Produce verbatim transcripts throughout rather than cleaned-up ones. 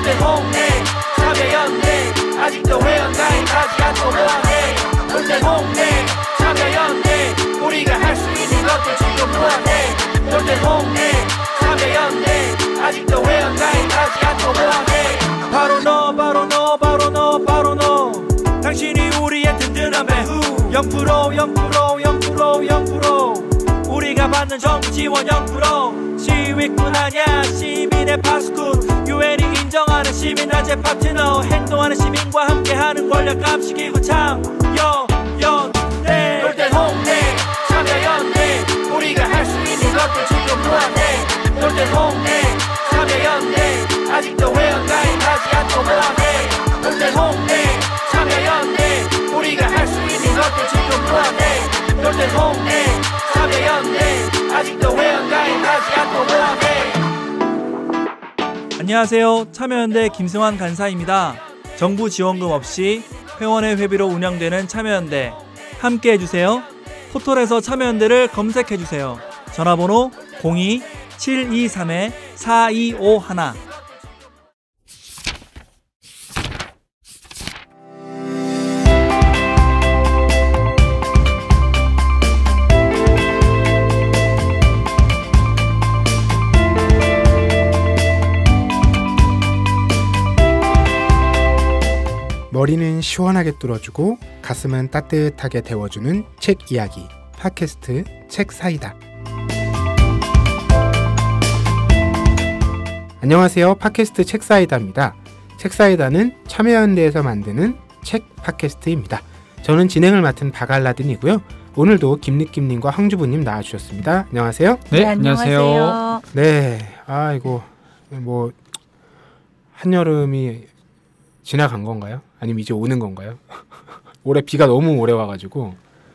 돌대 홍대 참여연대 아직도 회원가입하지 않고 뭐하네. 돌대 홍대 참여연대 우리가 할 수 있는 것들 지금 뭐하네. 돌대 홍대 참여연대 아직도 회원가입하지 않고 뭐하네. 바로 너 바로 너 바로 너 바로 너 당신이 우리의 든든한 배후 영 퍼센트 영 퍼센트 영 퍼센트 영 퍼센트 우리가 받는 정부 지원 영 퍼센트 시위꾼 아냐 시민의 파수꾼 유엔이 인정하는 시민단체 파트너 행동하는 시민과 함께하는 권력 감시기구 참여연대 돌대 홍대 참여연대 우리가 할 수 있는 것들 지금 뭐하네. 돌대 홍대 참여연대 아직도 회원가입하지 않고 뭐하네. 돌대 홍대 참여연대 우리가 할 수 있는 것들 지금 뭐하네. 돌대 홍대 참여연대 아직도 회원가입하지 않고 뭐하네. 안녕하세요. 참여연대 김승환 간사입니다. 정부 지원금 없이 회원의 회비로 운영되는 참여연대 함께 해주세요. 포털에서 참여연대를 검색해주세요. 전화번호 공이 칠이삼 사이오일 머리는 시원하게 뚫어주고 가슴은 따뜻하게 데워주는 책 이야기 팟캐스트 책사이다. 안녕하세요. 팟캐스트 책사이다입니다. 책사이다는 참여연대에서 만드는 책 팟캐스트입니다. 저는 진행을 맡은 박알라딘이고요. 오늘도 김느낌님과 황주부님 나와주셨습니다. 안녕하세요. 네, 네 안녕하세요. 네, 아이고 뭐 한여름이 지나간 건가요? 아니면 이제 오는 건가요? 올해 비가 너무 오래 와가지고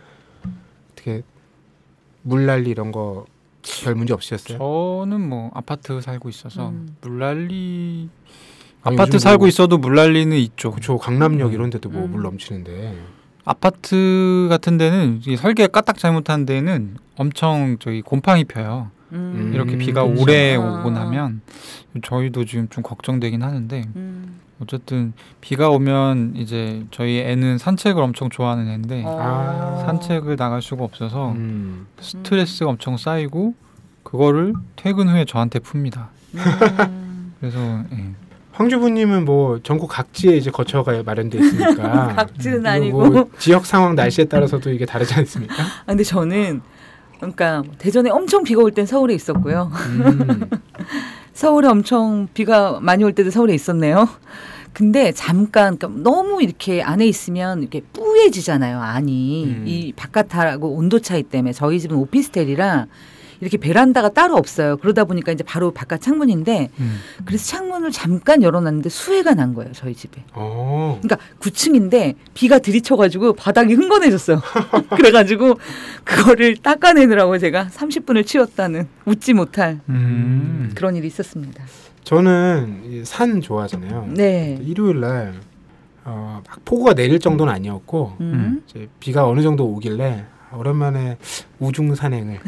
어떻게 물난리 이런 거 별 문제 없으셨어요? 저는 뭐 아파트 살고 있어서 음. 물난리 아니, 아파트 살고 뭐, 있어도 물난리는 있죠. 그렇죠. 강남역 음. 이런 데도 뭐 물 음. 넘치는데 아파트 같은 데는 설계 까딱 잘못한 데는 엄청 저기 곰팡이 펴요. 음. 이렇게 비가 음. 오래 아. 오고 나면 저희도 지금 좀 걱정되긴 하는데 음. 어쨌든 비가 오면 이제 저희 애는 산책을 엄청 좋아하는 애인데 아. 산책을 나갈 수가 없어서 음. 스트레스가 엄청 쌓이고 그거를 퇴근 후에 저한테 풉니다. 음. 그래서 예. 황주부님은 뭐 전국 각지에 이제 거처가 마련돼 있으니까 각지는 음, 아니고 뭐 지역 상황 날씨에 따라서도 이게 다르지 않습니까? 아, 근데 저는 그러니까 대전에 엄청 비가 올 땐 서울에 있었고요. 음. 서울에 엄청 비가 많이 올 때도 서울에 있었네요. 근데 잠깐 그러니까 너무 이렇게 안에 있으면 이렇게 뿌얘지잖아요. 안이 음. 이 바깥하고 온도 차이 때문에 저희 집은 오피스텔이라 이렇게 베란다가 따로 없어요. 그러다 보니까 이제 바로 바깥 창문인데 음. 그래서 창문을 잠깐 열어놨는데 수해가 난 거예요. 저희 집에. 어. 그러니까 구 층인데 비가 들이쳐가지고 바닥이 흥건해졌어요. 그래가지고 그거를 닦아내느라고 제가 삼십 분을 치웠다는 웃지 못할 음. 그런 일이 있었습니다. 저는 산 좋아하잖아요. 네. 일요일 날 어, 막 폭우가 내릴 정도는 아니었고 음. 이제 비가 어느 정도 오길래 오랜만에 우중 산행을.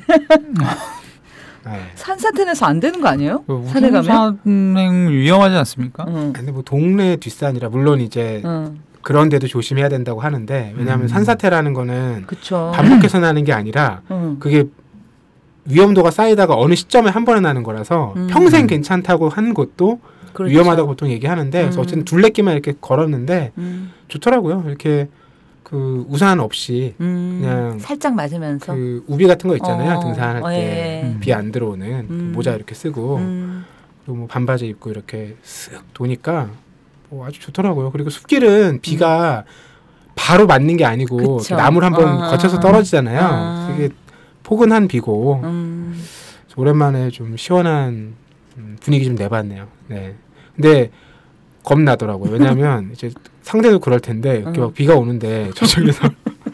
네. 산사태내서 안 되는 거 아니에요? 그 산에 가면? 산행 위험하지 않습니까? 응. 근데 뭐 동네 뒷산이라 물론 이제 응. 그런 데도 조심해야 된다고 하는데 왜냐하면 음. 산사태라는 거는 그쵸. 반복해서 나는 게 아니라 응. 그게 위험도가 쌓이다가 어느 시점에 한 번에 나는 거라서 음. 평생 괜찮다고 한 것도 그렇죠. 위험하다고 보통 얘기하는데 음. 그래서 어쨌든 둘레길만 이렇게 걸었는데 음. 좋더라고요. 이렇게 그 우산 없이 음. 그냥 살짝 맞으면서 그 우비 같은 거 있잖아요. 어. 등산할 어, 때 비 예. 안 들어오는 그 음. 모자 이렇게 쓰고 음. 그리고 뭐 반바지 입고 이렇게 쓱 도니까 뭐 아주 좋더라고요. 그리고 숲길은 비가 바로 맞는 게 아니고 그쵸. 나무를 한번 아. 거쳐서 떨어지잖아요. 아. 되게 포근한 비고 음. 오랜만에 좀 시원한 분위기 좀 내봤네요. 네. 근데 겁나더라고요. 왜냐하면 이제 상대도 그럴 텐데 이렇게 막 비가 오는데 저쪽에서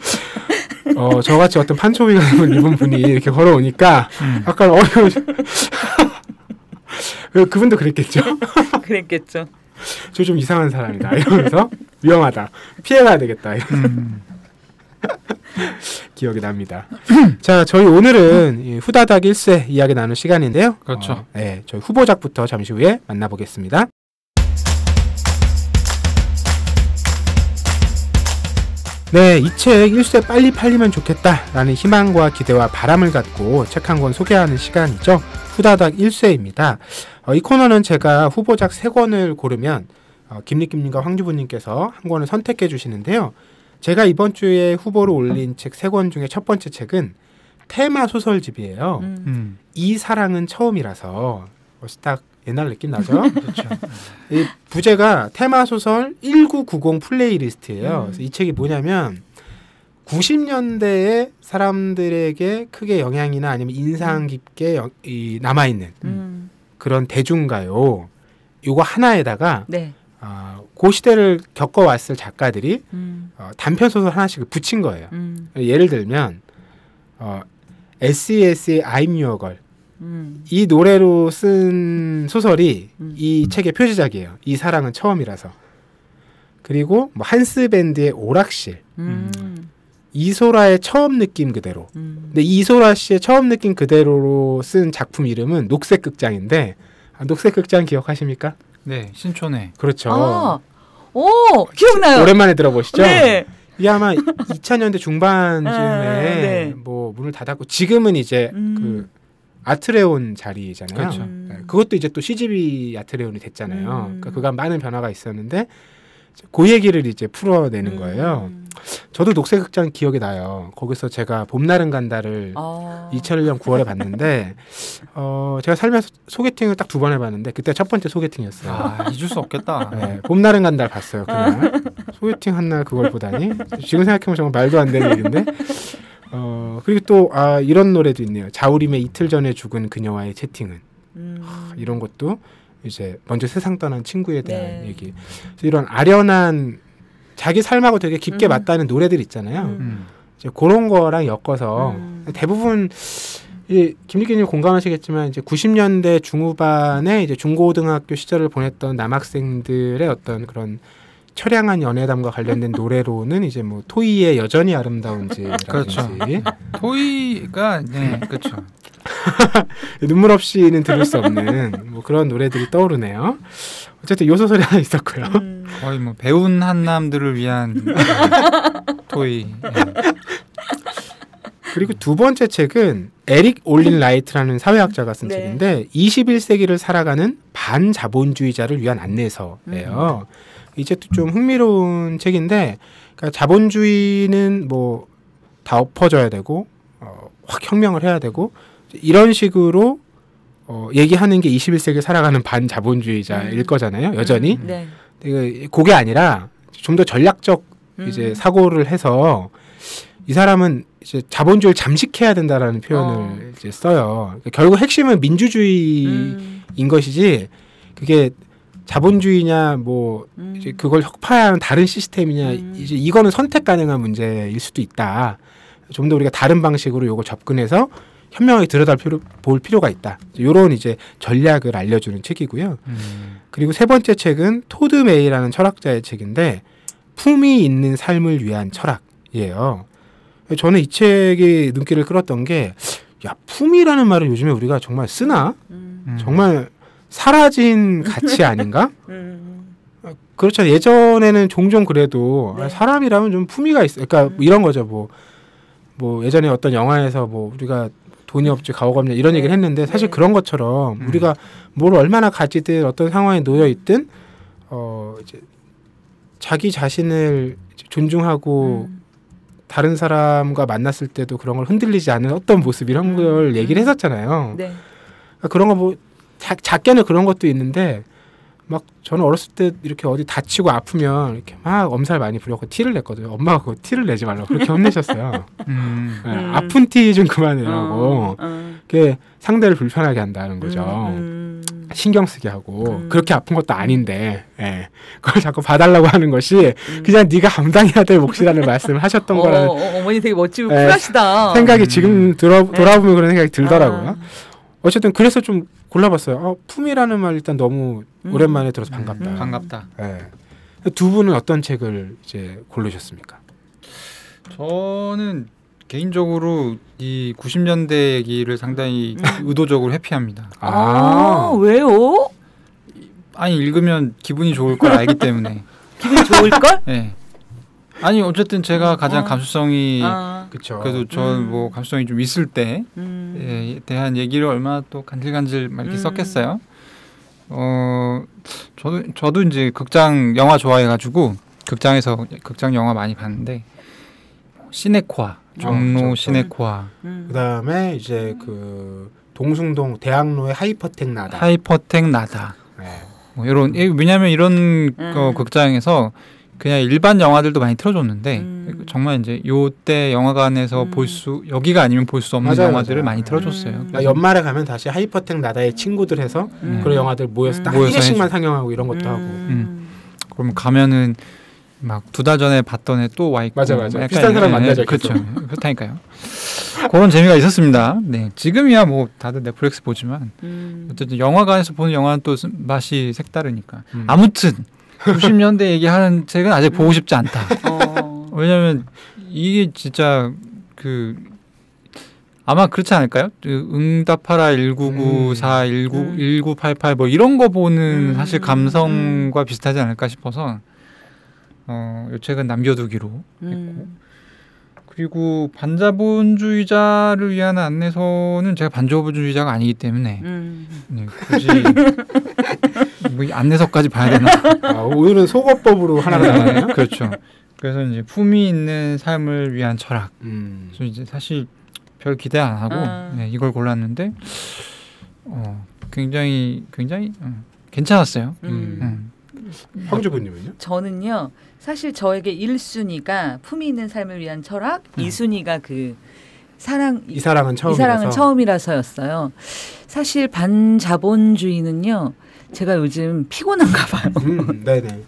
어 저같이 어떤 판초비 같은 걸 입은 분이 이렇게 걸어오니까 음. 약간 어려워. 그분도 그랬겠죠. 그랬겠죠. 저 좀 이상한 사람이다 이러면서 위험하다 피해가야 되겠다 이런 음. 기억이 납니다. 자, 저희 오늘은 이 후다닥 일세 이야기 나눌 시간인데요. 그렇죠. 어, 네, 저희 후보작부터 잠시 후에 만나보겠습니다. 네, 이 책 일쇄 빨리 팔리면 좋겠다라는 희망과 기대와 바람을 갖고 책 한 권 소개하는 시간이죠. 후다닥 일쇄입니다. 어, 이 코너는 제가 후보작 세 권을 고르면 어, 김리김님과 황주부님께서 한 권을 선택해 주시는데요. 제가 이번 주에 후보로 올린 책 세 권 중에 첫 번째 책은 테마 소설집이에요. 음. 음. 이 사랑은 처음이라서 딱 옛날 느낌 나죠? 그렇죠. 이 부제가 테마 소설 천구백구십 플레이리스트예요. 음. 그래서 이 책이 뭐냐면 구십 년대의 사람들에게 크게 영향이나 아니면 인상 깊게 여, 이, 남아있는 음. 그런 대중가요. 요거 하나에다가 네. 어, 그 시대를 겪어왔을 작가들이 음. 어, 단편 소설 하나씩 붙인 거예요. 음. 예를 들면 어, 에스이에스의 I'm Your Girl 음. 이 노래로 쓴 소설이 음. 이 책의 표지작이에요. 이 사랑은 처음이라서. 그리고 뭐 한스 밴드의 오락실, 음. 이소라의 처음 느낌 그대로. 음. 근데 이소라 씨의 처음 느낌 그대로로 쓴 작품 이름은 녹색극장인데 아, 녹색극장 기억하십니까? 네, 신촌에. 그렇죠. 아, 오 기억나요. 오랜만에 들어보시죠? 네. 이게 아마 이천 년대 중반쯤에 아, 네. 뭐 문을 닫았고 지금은 이제 음. 그 아트레온 자리잖아요. 그렇죠. 음. 네, 그것도 이제 또 씨지비 아트레온이 됐잖아요. 음. 그러니까 그간 많은 변화가 있었는데 그 얘기를 이제 풀어내는 거예요. 음. 저도 녹색극장 기억이 나요. 거기서 제가 봄날은 간다를 아. 이천일 년 구월에 봤는데 어, 제가 살면서 소개팅을 딱 두 번 해봤는데 그때 첫 번째 소개팅이었어요. 아, 잊을 수 없겠다. 네, 봄날은 간다를 봤어요. 그날 소개팅 한 날 그걸 보다니 지금 생각해보면 정말 말도 안 되는 일인데 어, 그리고 또 아, 이런 노래도 있네요. 자우림의 이틀 전에 죽은 그녀와의 채팅은 음. 하, 이런 것도 이제 먼저 세상 떠난 친구에 대한 네. 얘기. 그래서 이런 아련한 자기 삶하고 되게 깊게 음. 맞닿는 노래들 있잖아요. 음. 음. 이제 그런 거랑 엮어서 음. 대부분 이 김리기님 공감하시겠지만 이제 구십 년대 중후반에 이제 중고등학교 시절을 보냈던 남학생들의 어떤 그런 처량한 연애담과 관련된 노래로는 이제 뭐 토이의 여전히 아름다운지라든지 그렇죠. 토이가 네, 그렇죠. 눈물 없이는 들을 수 없는 뭐 그런 노래들이 떠오르네요. 어쨌든 요 소설이 하나 있었고요. 음. 거의 뭐 배운 한남들을 위한 토이. 네. 그리고 두 번째 책은 에릭 올린 라이트라는 사회학자가 쓴 네. 책인데 이십일 세기를 살아가는 반자본주의자를 위한 안내서예요. 이 책도 좀 흥미로운 책인데 그러니까 자본주의는 뭐 다 엎어져야 되고 어, 확 혁명을 해야 되고 이런 식으로 어, 얘기하는 게 이십일 세기를 살아가는 반자본주의자일 음. 거잖아요. 여전히. 음. 네. 그- 그게 아니라 좀 더 전략적 이제 음. 사고를 해서 이 사람은 이제 자본주의를 잠식해야 된다라는 표현을 어. 이제 써요. 그러니까 결국 핵심은 민주주의인 음. 것이지 그게 자본주의냐 뭐 음. 이제 그걸 혁파하는 다른 시스템이냐 음. 이제 이거는 선택 가능한 문제일 수도 있다. 좀 더 우리가 다른 방식으로 요걸 접근해서 현명하게 들여다 필요, 볼 필요가 있다. 이런 이제 전략을 알려주는 책이고요. 음. 그리고 세 번째 책은 토드 메이라는 철학자의 책인데 품이 있는 삶을 위한 철학이에요. 저는 이 책이 눈길을 끌었던 게 야, 품이라는 말을 요즘에 우리가 정말 쓰나? 음. 음. 정말 사라진 가치 아닌가? 음. 그렇죠. 예전에는 종종 그래도 네. 아, 사람이라면 좀 품위가 있어. 그러니까 음. 이런 거죠. 뭐, 뭐 예전에 어떤 영화에서 뭐 우리가 돈이 없지 가오가 없냐 이런 네. 얘기를 했는데 사실 네. 그런 것처럼 음. 우리가 뭘 얼마나 가지든 어떤 상황에 놓여 있든 어 이제 자기 자신을 이제 존중하고 음. 다른 사람과 만났을 때도 그런 걸 흔들리지 않는 어떤 모습 이런 음. 걸 얘기를 했었잖아요. 네. 그러니까 그런 거 뭐 작게는 그런 것도 있는데 막 저는 어렸을 때 이렇게 어디 다치고 아프면 이렇게 막 엄살 많이 부렸고 티를 냈거든요. 엄마가 그거 티를 내지 말라고 그렇게 혼내셨어요. 음. 네, 음. 아픈 티 좀 그만해라고. 어, 어. 그게 상대를 불편하게 한다는 거죠. 음. 신경 쓰게 하고 음. 그렇게 아픈 것도 아닌데 예. 그걸 자꾸 봐달라고 하는 것이 음. 그냥 네가 감당해야 될 몫이라는 말씀을 하셨던 어, 거라는 어, 어머니 되게 멋지고 네. 쿨하시다. 생각이 음. 지금 들어, 돌아보면 그런 생각이 들더라고요. 아. 어쨌든 그래서 좀 골라봤어요. 어, 품이라는 말 일단 너무 음. 오랜만에 들어서 반갑다. 음. 반갑다. 예. 두 분은 어떤 책을 이제 고르셨습니까? 저는 개인적으로 이 구십 년대 얘기를 상당히 의도적으로 회피합니다. 아, 왜요? 아니 읽으면 기분이 좋을 걸 알기 때문에. 기분 좋을 걸? 네. 아니 어쨌든 제가 가장 어. 감수성이 아. 그렇죠. 그래도 저는 음. 뭐 감수성이 좀 있을 때에 음. 대한 얘기를 얼마나 또 간질간질 막 이렇게 음. 썼겠어요. 어 저도 저도 이제 극장 영화 좋아해가지고 극장에서 극장 영화 많이 봤는데 시네코아 종로 그렇죠. 시네코아 음. 그다음에 이제 그 동숭동 대학로의 하이퍼텍 나다. 하이퍼텍 나다 네. 뭐 이런 왜냐하면 이런 음. 거 극장에서 그냥 일반 영화들도 많이 틀어줬는데 음. 정말 이제 요때 영화관에서 음. 볼 수 여기가 아니면 볼 수 없는 맞아요, 영화들을 맞아요. 많이 틀어줬어요. 음. 그러니까 연말에 가면 다시 하이퍼텍 나다의 친구들 해서 음. 그런 영화들 모여서 딱 모여서 한 개씩만 해줘. 상영하고 이런 것도 하고. 음. 그럼 가면은 막 두 달 전에 봤던 애 또 와 있고 맞아, 맞아. 약간 비슷한 사람 예, 만나죠, 그렇죠. 그렇다니까요. 그런 재미가 있었습니다. 네, 지금이야 뭐 다들 넷플릭스 보지만 음. 어쨌든 영화관에서 보는 영화는 또 스- 맛이 색다르니까. 음. 아무튼 구십 년대 얘기하는 책은 아직 보고 싶지 않다. 어. 왜냐면 이게 진짜 그 아마 그렇지 않을까요? 그 응답하라 일구구사, 음. 일구팔팔 뭐 이런 거 보는 음. 사실 감성과 비슷하지 않을까 싶어서 어, 이 책은 남겨두기로 했고 음. 그리고 반자본주의자를 위한 안내서는 제가 반자본주의자가 아니기 때문에 음. 네, 굳이 뭐 이 안내서까지 봐야 되나? 아, 오늘은 속어법으로 하나가 나왔네요. 그렇죠. 그래서 이제 품위 있는 삶을 위한 철학. 음. 그래서 이제 사실 별 기대 안 하고 아. 네, 이걸 골랐는데 어, 굉장히 굉장히 음, 괜찮았어요. 음. 음. 황주부님은요? 저는요 사실 저에게 일 순위가 품위 있는 삶을 위한 철학, 음. 이 순위가 그 사랑 이 사랑은 이 처음이라서. 사랑은 처음이라서였어요. 사실 반자본주의는요 제가 요즘 피곤한가 봐요. 음, 네네.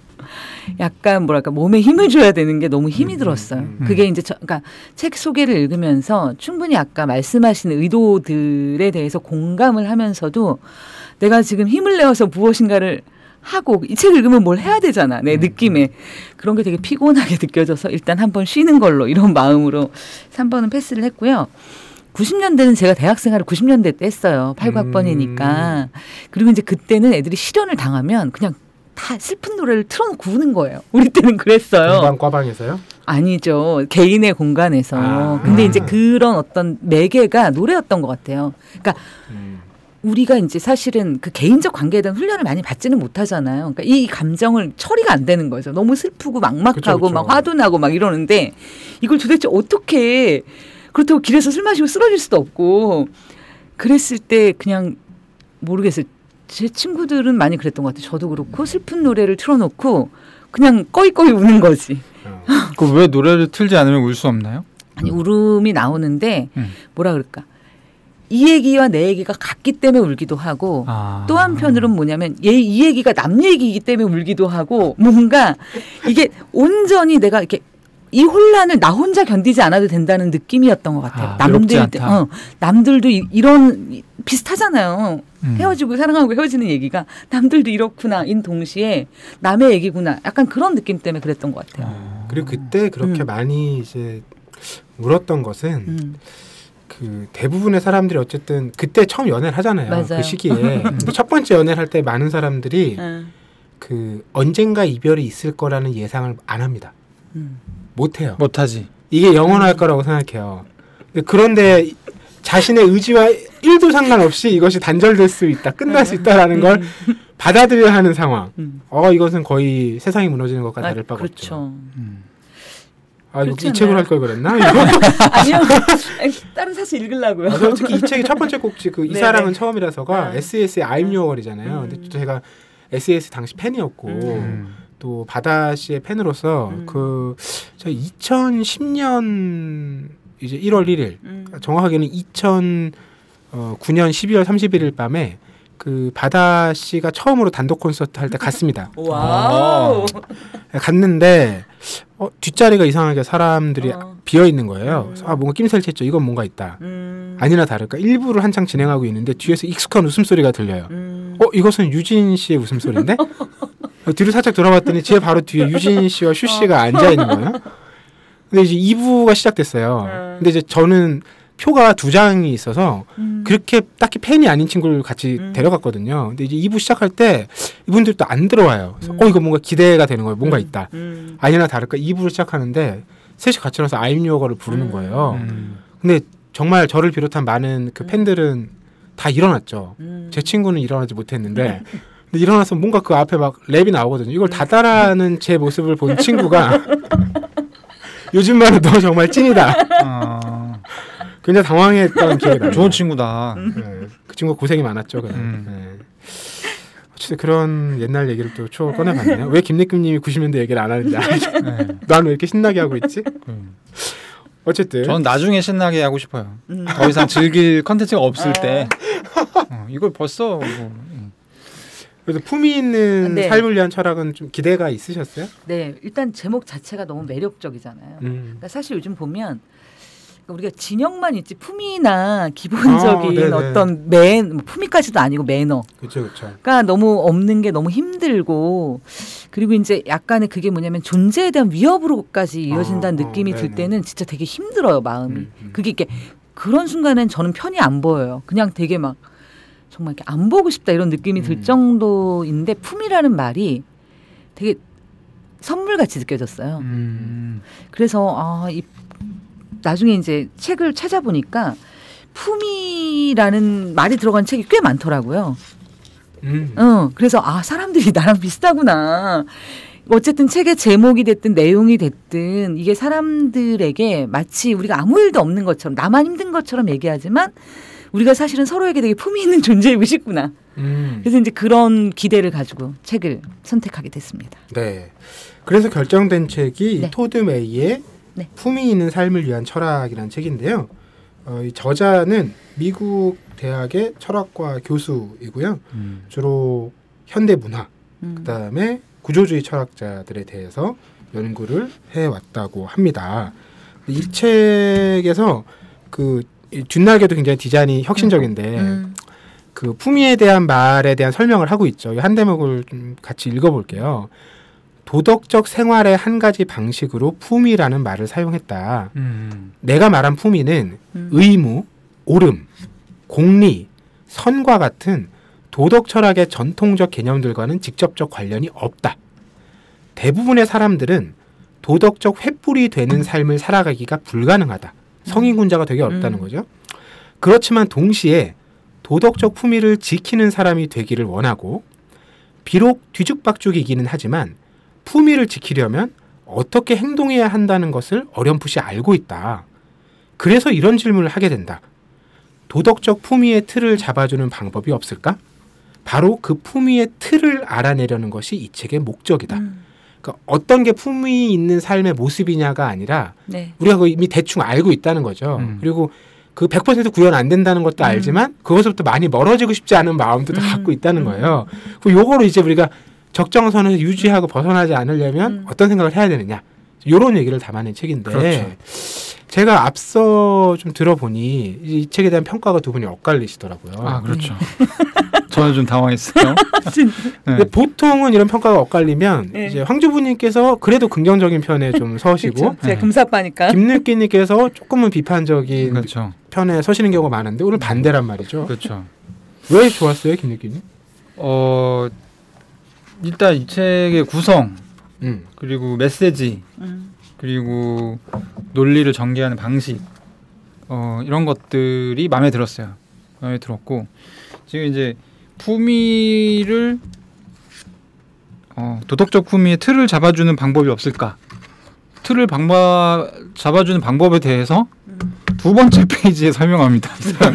약간 뭐랄까 몸에 힘을 줘야 되는 게 너무 힘이 음, 들었어요. 음, 음. 그게 이제 저, 그러니까 책 소개를 읽으면서 충분히 아까 말씀하신 의도들에 대해서 공감을 하면서도 내가 지금 힘을 내어서 무엇인가를 하고 이 책 읽으면 뭘 해야 되잖아. 내 음. 느낌에 그런 게 되게 피곤하게 느껴져서 일단 한번 쉬는 걸로 이런 마음으로 삼 번은 패스를 했고요. 구십 년대는 제가 대학생활을 구십 년대 때 했어요. 팔 학번이니까. 그리고 이제 그때는 애들이 실연을 당하면 그냥 다 슬픈 노래를 틀어놓고 우는 거예요. 우리 때는 그랬어요. 공방 과방에서요? 아니죠. 개인의 공간에서. 아. 근데 이제 그런 어떤 매개가 노래였던 것 같아요. 그러니까 음. 우리가 이제 사실은 그 개인적 관계에 대한 훈련을 많이 받지는 못하잖아요. 그러니까 이 감정을 처리가 안 되는 거죠. 너무 슬프고 막막하고 그쵸, 그쵸. 막 화도 나고 막 이러는데 이걸 도대체 어떻게 그렇다고 길에서 술 마시고 쓰러질 수도 없고 그랬을 때 그냥 모르겠어요. 제 친구들은 많이 그랬던 것 같아요. 저도 그렇고 슬픈 노래를 틀어놓고 그냥 꺼이꺼이 우는 거지. 어. 그 왜 노래를 틀지 않으면 울 수 없나요? 아니 울음이 나오는데 음. 뭐라 그럴까. 이 얘기와 내 얘기가 같기 때문에 울기도 하고 아. 또 한편으로는 뭐냐면 얘 이 얘기가 남 얘기이기 때문에 울기도 하고 뭔가 이게 온전히 내가 이렇게 이 혼란을 나 혼자 견디지 않아도 된다는 느낌이었던 것 같아요. 아, 외롭지 남들, 않다. 어, 남들도 이, 이런 비슷하잖아요. 음. 헤어지고 사랑하고 헤어지는 얘기가 남들도 이렇구나 인 동시에 남의 얘기구나 약간 그런 느낌 때문에 그랬던 것 같아요. 아. 그리고 그때 그렇게 음. 많이 이제 울었던 것은 음. 그 대부분의 사람들이 어쨌든 그때 처음 연애를 하잖아요. 맞아요. 그 시기에 근데 첫 번째 연애를 할 때 많은 사람들이 음. 그 언젠가 이별이 있을 거라는 예상을 안 합니다. 음. 못 해요. 못하지. 이게 영원할 거라고 생각해요. 근데 그런데 자신의 의지와 일도 상관없이 이것이 단절될 수 있다, 끝날 수 있다라는 걸 받아들여야 하는 상황. 음. 어, 이것은 거의 세상이 무너지는 것과 다를 아, 바가 없죠. 그렇죠. 음. 아, 이거 그렇지 이 책으로 않아요? 할 걸 그랬나? 이거? 아니요. 아니, 다른 사실 읽으려고요. 아, 솔직히 이 책의 첫 번째 꼭지 그 이 네네. 사랑은 처음이라서가 아. 에스이에스의 I'm 음. Your World이잖아요. 근데 음. 또 제가 에스이에스 당시 팬이었고 음. 또 바다 씨의 팬으로서 음. 그 제가 이천십 년 이제 일월 일일 음. 정확하게는 이천구 년 십이월 삼십일일 밤에 그 바다 씨가 처음으로 단독 콘서트 할 때 갔습니다. 와우. 갔는데 어, 뒷자리가 이상하게 사람들이 어. 비어 있는 거예요. 음. 그래서 아 뭔가 낌새를 챘죠. 이건 뭔가 있다. 음. 아니나 다를까 일부를 한창 진행하고 있는데 뒤에서 익숙한 웃음소리가 들려요. 음. 어 이것은 유진 씨의 웃음소리인데 어, 뒤로 살짝 돌아봤더니 제 바로 뒤에 유진 씨와 슈 씨가 앉아 있는 거예요. 근데 이제 이 부가 시작됐어요. 음. 근데 이제 저는 표가 두 장이 있어서 음. 그렇게 딱히 팬이 아닌 친구를 같이 음. 데려갔거든요. 근데 이제 이 부 시작할 때 이분들도 안 들어와요. 그래서 음. 어 이거 뭔가 기대가 되는 거예요. 뭔가 음. 있다. 음. 아니나 다를까 이 부를 시작하는데 셋이 같이 나서 I'm Your를 부르는 음. 거예요. 음. 근데 정말 저를 비롯한 많은 그 음. 팬들은 다 일어났죠. 음. 제 친구는 일어나지 못했는데 근데 일어나서 뭔가 그 앞에 막 랩이 나오거든요. 이걸 다 따라하는 제 모습을 본 친구가 요즘만은 너 정말 찐이다. 아, 굉장히 당황했던 기억이 나요. 좋은 친구다. 네. 그 친구 고생이 많았죠. 그냥. 음. 네. 어쨌든 그런 옛날 얘기를 또 추억 꺼내봤네요. 왜 김니김님이 구십 년대 얘기를 안 하는지 알죠? 네. 난 왜 이렇게 신나게 하고 있지? 음. 어쨌든 저는 나중에 신나게 하고 싶어요. 음. 더 이상 즐길 컨텐츠가 없을 아. 때 어, 이걸 벌써 뭐, 음. 그래서 품위 있는 네. 삶을 위한 철학은 좀 기대가 있으셨어요? 네, 일단 제목 자체가 너무 매력적이잖아요. 음. 그러니까 사실 요즘 보면 우리가 진영만 있지 품위나 기본적인 아, 네네. 어떤 매 뭐 품위까지도 아니고 매너가 그렇죠, 그렇죠. 너무 없는 게 너무 힘들고 그리고 이제 약간의 그게 뭐냐면 존재에 대한 위협으로까지 이어진다는 어, 어, 느낌이 들 네네. 때는 진짜 되게 힘들어요 마음이. 음, 음. 그게 이렇게 그런 순간엔 저는 편이 안 보여요. 그냥 되게 막 정말 이렇게 안 보고 싶다 이런 느낌이 들 음. 정도인데 품이라는 말이 되게 선물같이 느껴졌어요. 음. 그래서 아, 이 나중에 이제 책을 찾아보니까 품이라는 말이 들어간 책이 꽤 많더라고요. 음. 어, 그래서 아 사람들이 나랑 비슷하구나. 어쨌든 책의 제목이 됐든 내용이 됐든 이게 사람들에게 마치 우리가 아무 일도 없는 것처럼 나만 힘든 것처럼 얘기하지만 우리가 사실은 서로에게 되게 품이 있는 존재이고 싶구나. 음. 그래서 이제 그런 기대를 가지고 책을 선택하게 됐습니다. 네. 그래서 결정된 책이 네. 토드 메이의 네. 품위 있는 삶을 위한 철학이라는 책인데요. 어, 이 저자는 미국 대학의 철학과 교수이고요. 음. 주로 현대 문화, 음. 그다음에 구조주의 철학자들에 대해서 연구를 해왔다고 합니다. 이 책에서 그 뒷날개도 굉장히 디자인이 혁신적인데 음. 그 품위에 대한 말에 대한 설명을 하고 있죠. 한 대목을 좀 같이 읽어볼게요. 도덕적 생활의 한 가지 방식으로 품위라는 말을 사용했다. 음. 내가 말한 품위는 음. 의무, 옳음, 공리, 선과 같은 도덕 철학의 전통적 개념들과는 직접적 관련이 없다. 대부분의 사람들은 도덕적 횃불이 되는 삶을 살아가기가 불가능하다. 성인군자가 되기 어렵다는 음. 거죠. 그렇지만 동시에 도덕적 품위를 지키는 사람이 되기를 원하고 비록 뒤죽박죽이기는 하지만 품위를 지키려면 어떻게 행동해야 한다는 것을 어렴풋이 알고 있다. 그래서 이런 질문을 하게 된다. 도덕적 품위의 틀을 잡아주는 방법이 없을까? 바로 그 품위의 틀을 알아내려는 것이 이 책의 목적이다. 음. 그러니까 어떤 게 품위 있는 삶의 모습이냐가 아니라 네. 우리가 그거 이미 대충 알고 있다는 거죠. 음. 그리고 그 백 퍼센트 구현 안 된다는 것도 음. 알지만 그것부터 많이 멀어지고 싶지 않은 마음도 다 음. 갖고 있다는 음. 거예요. 그리고 요거를 이제 우리가 적정선에서 유지하고 벗어나지 않으려면 음. 어떤 생각을 해야 되느냐. 요런 얘기를 담아낸 책인데 그렇죠. 제가 앞서 좀 들어보니 이 책에 대한 평가가 두 분이 엇갈리시더라고요. 아 그렇죠. 저는 좀 당황했어요. 네. 근데 보통은 이런 평가가 엇갈리면 네. 이제 황주부님께서 그래도 긍정적인 편에 좀 서시고 그렇죠. 제가 네. 금사빠니까. 김느끼님께서 조금은 비판적인 그렇죠. 편에 서시는 경우가 많은데 오늘 반대란 말이죠. 그렇죠. 왜 좋았어요, 김느끼님? 어 일단 이 책의 구성 음. 그리고 메시지 음. 그리고 논리를 전개하는 방식 어, 이런 것들이 마음에 들었어요. 마음에 들었고 지금 이제 품위를 어, 도덕적 품위의 틀을 잡아주는 방법이 없을까? 틀을 방바, 잡아주는 방법에 대해서 두 번째 페이지에 설명합니다.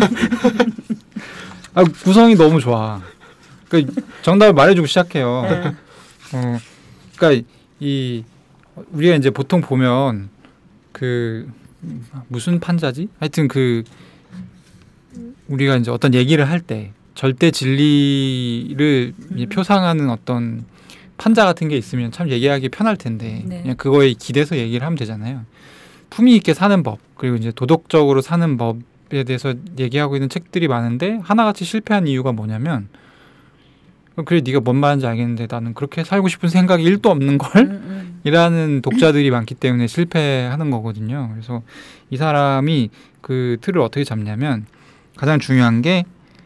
아, 구성이 너무 좋아. 그러니까 정답을 말해주고 시작해요. 네. 어, 그러니까 이 우리가 이제 보통 보면 그 무슨 판자지? 하여튼 그 우리가 이제 어떤 얘기를 할 때 절대 진리를 음. 표상하는 어떤 판자 같은 게 있으면 참 얘기하기 편할 텐데 네. 그냥 그거에 기대서 얘기를 하면 되잖아요. 품위 있게 사는 법 그리고 이제 도덕적으로 사는 법에 대해서 얘기하고 있는 책들이 많은데 하나같이 실패한 이유가 뭐냐면 그래 네가 뭔 말인지 알겠는데 나는 그렇게 살고 싶은 생각이 일도 없는 걸 음, 음. 이라는 독자들이 많기 때문에 실패하는 거거든요. 그래서 이 사람이 그 틀을 어떻게 잡냐면 가장 중요한 게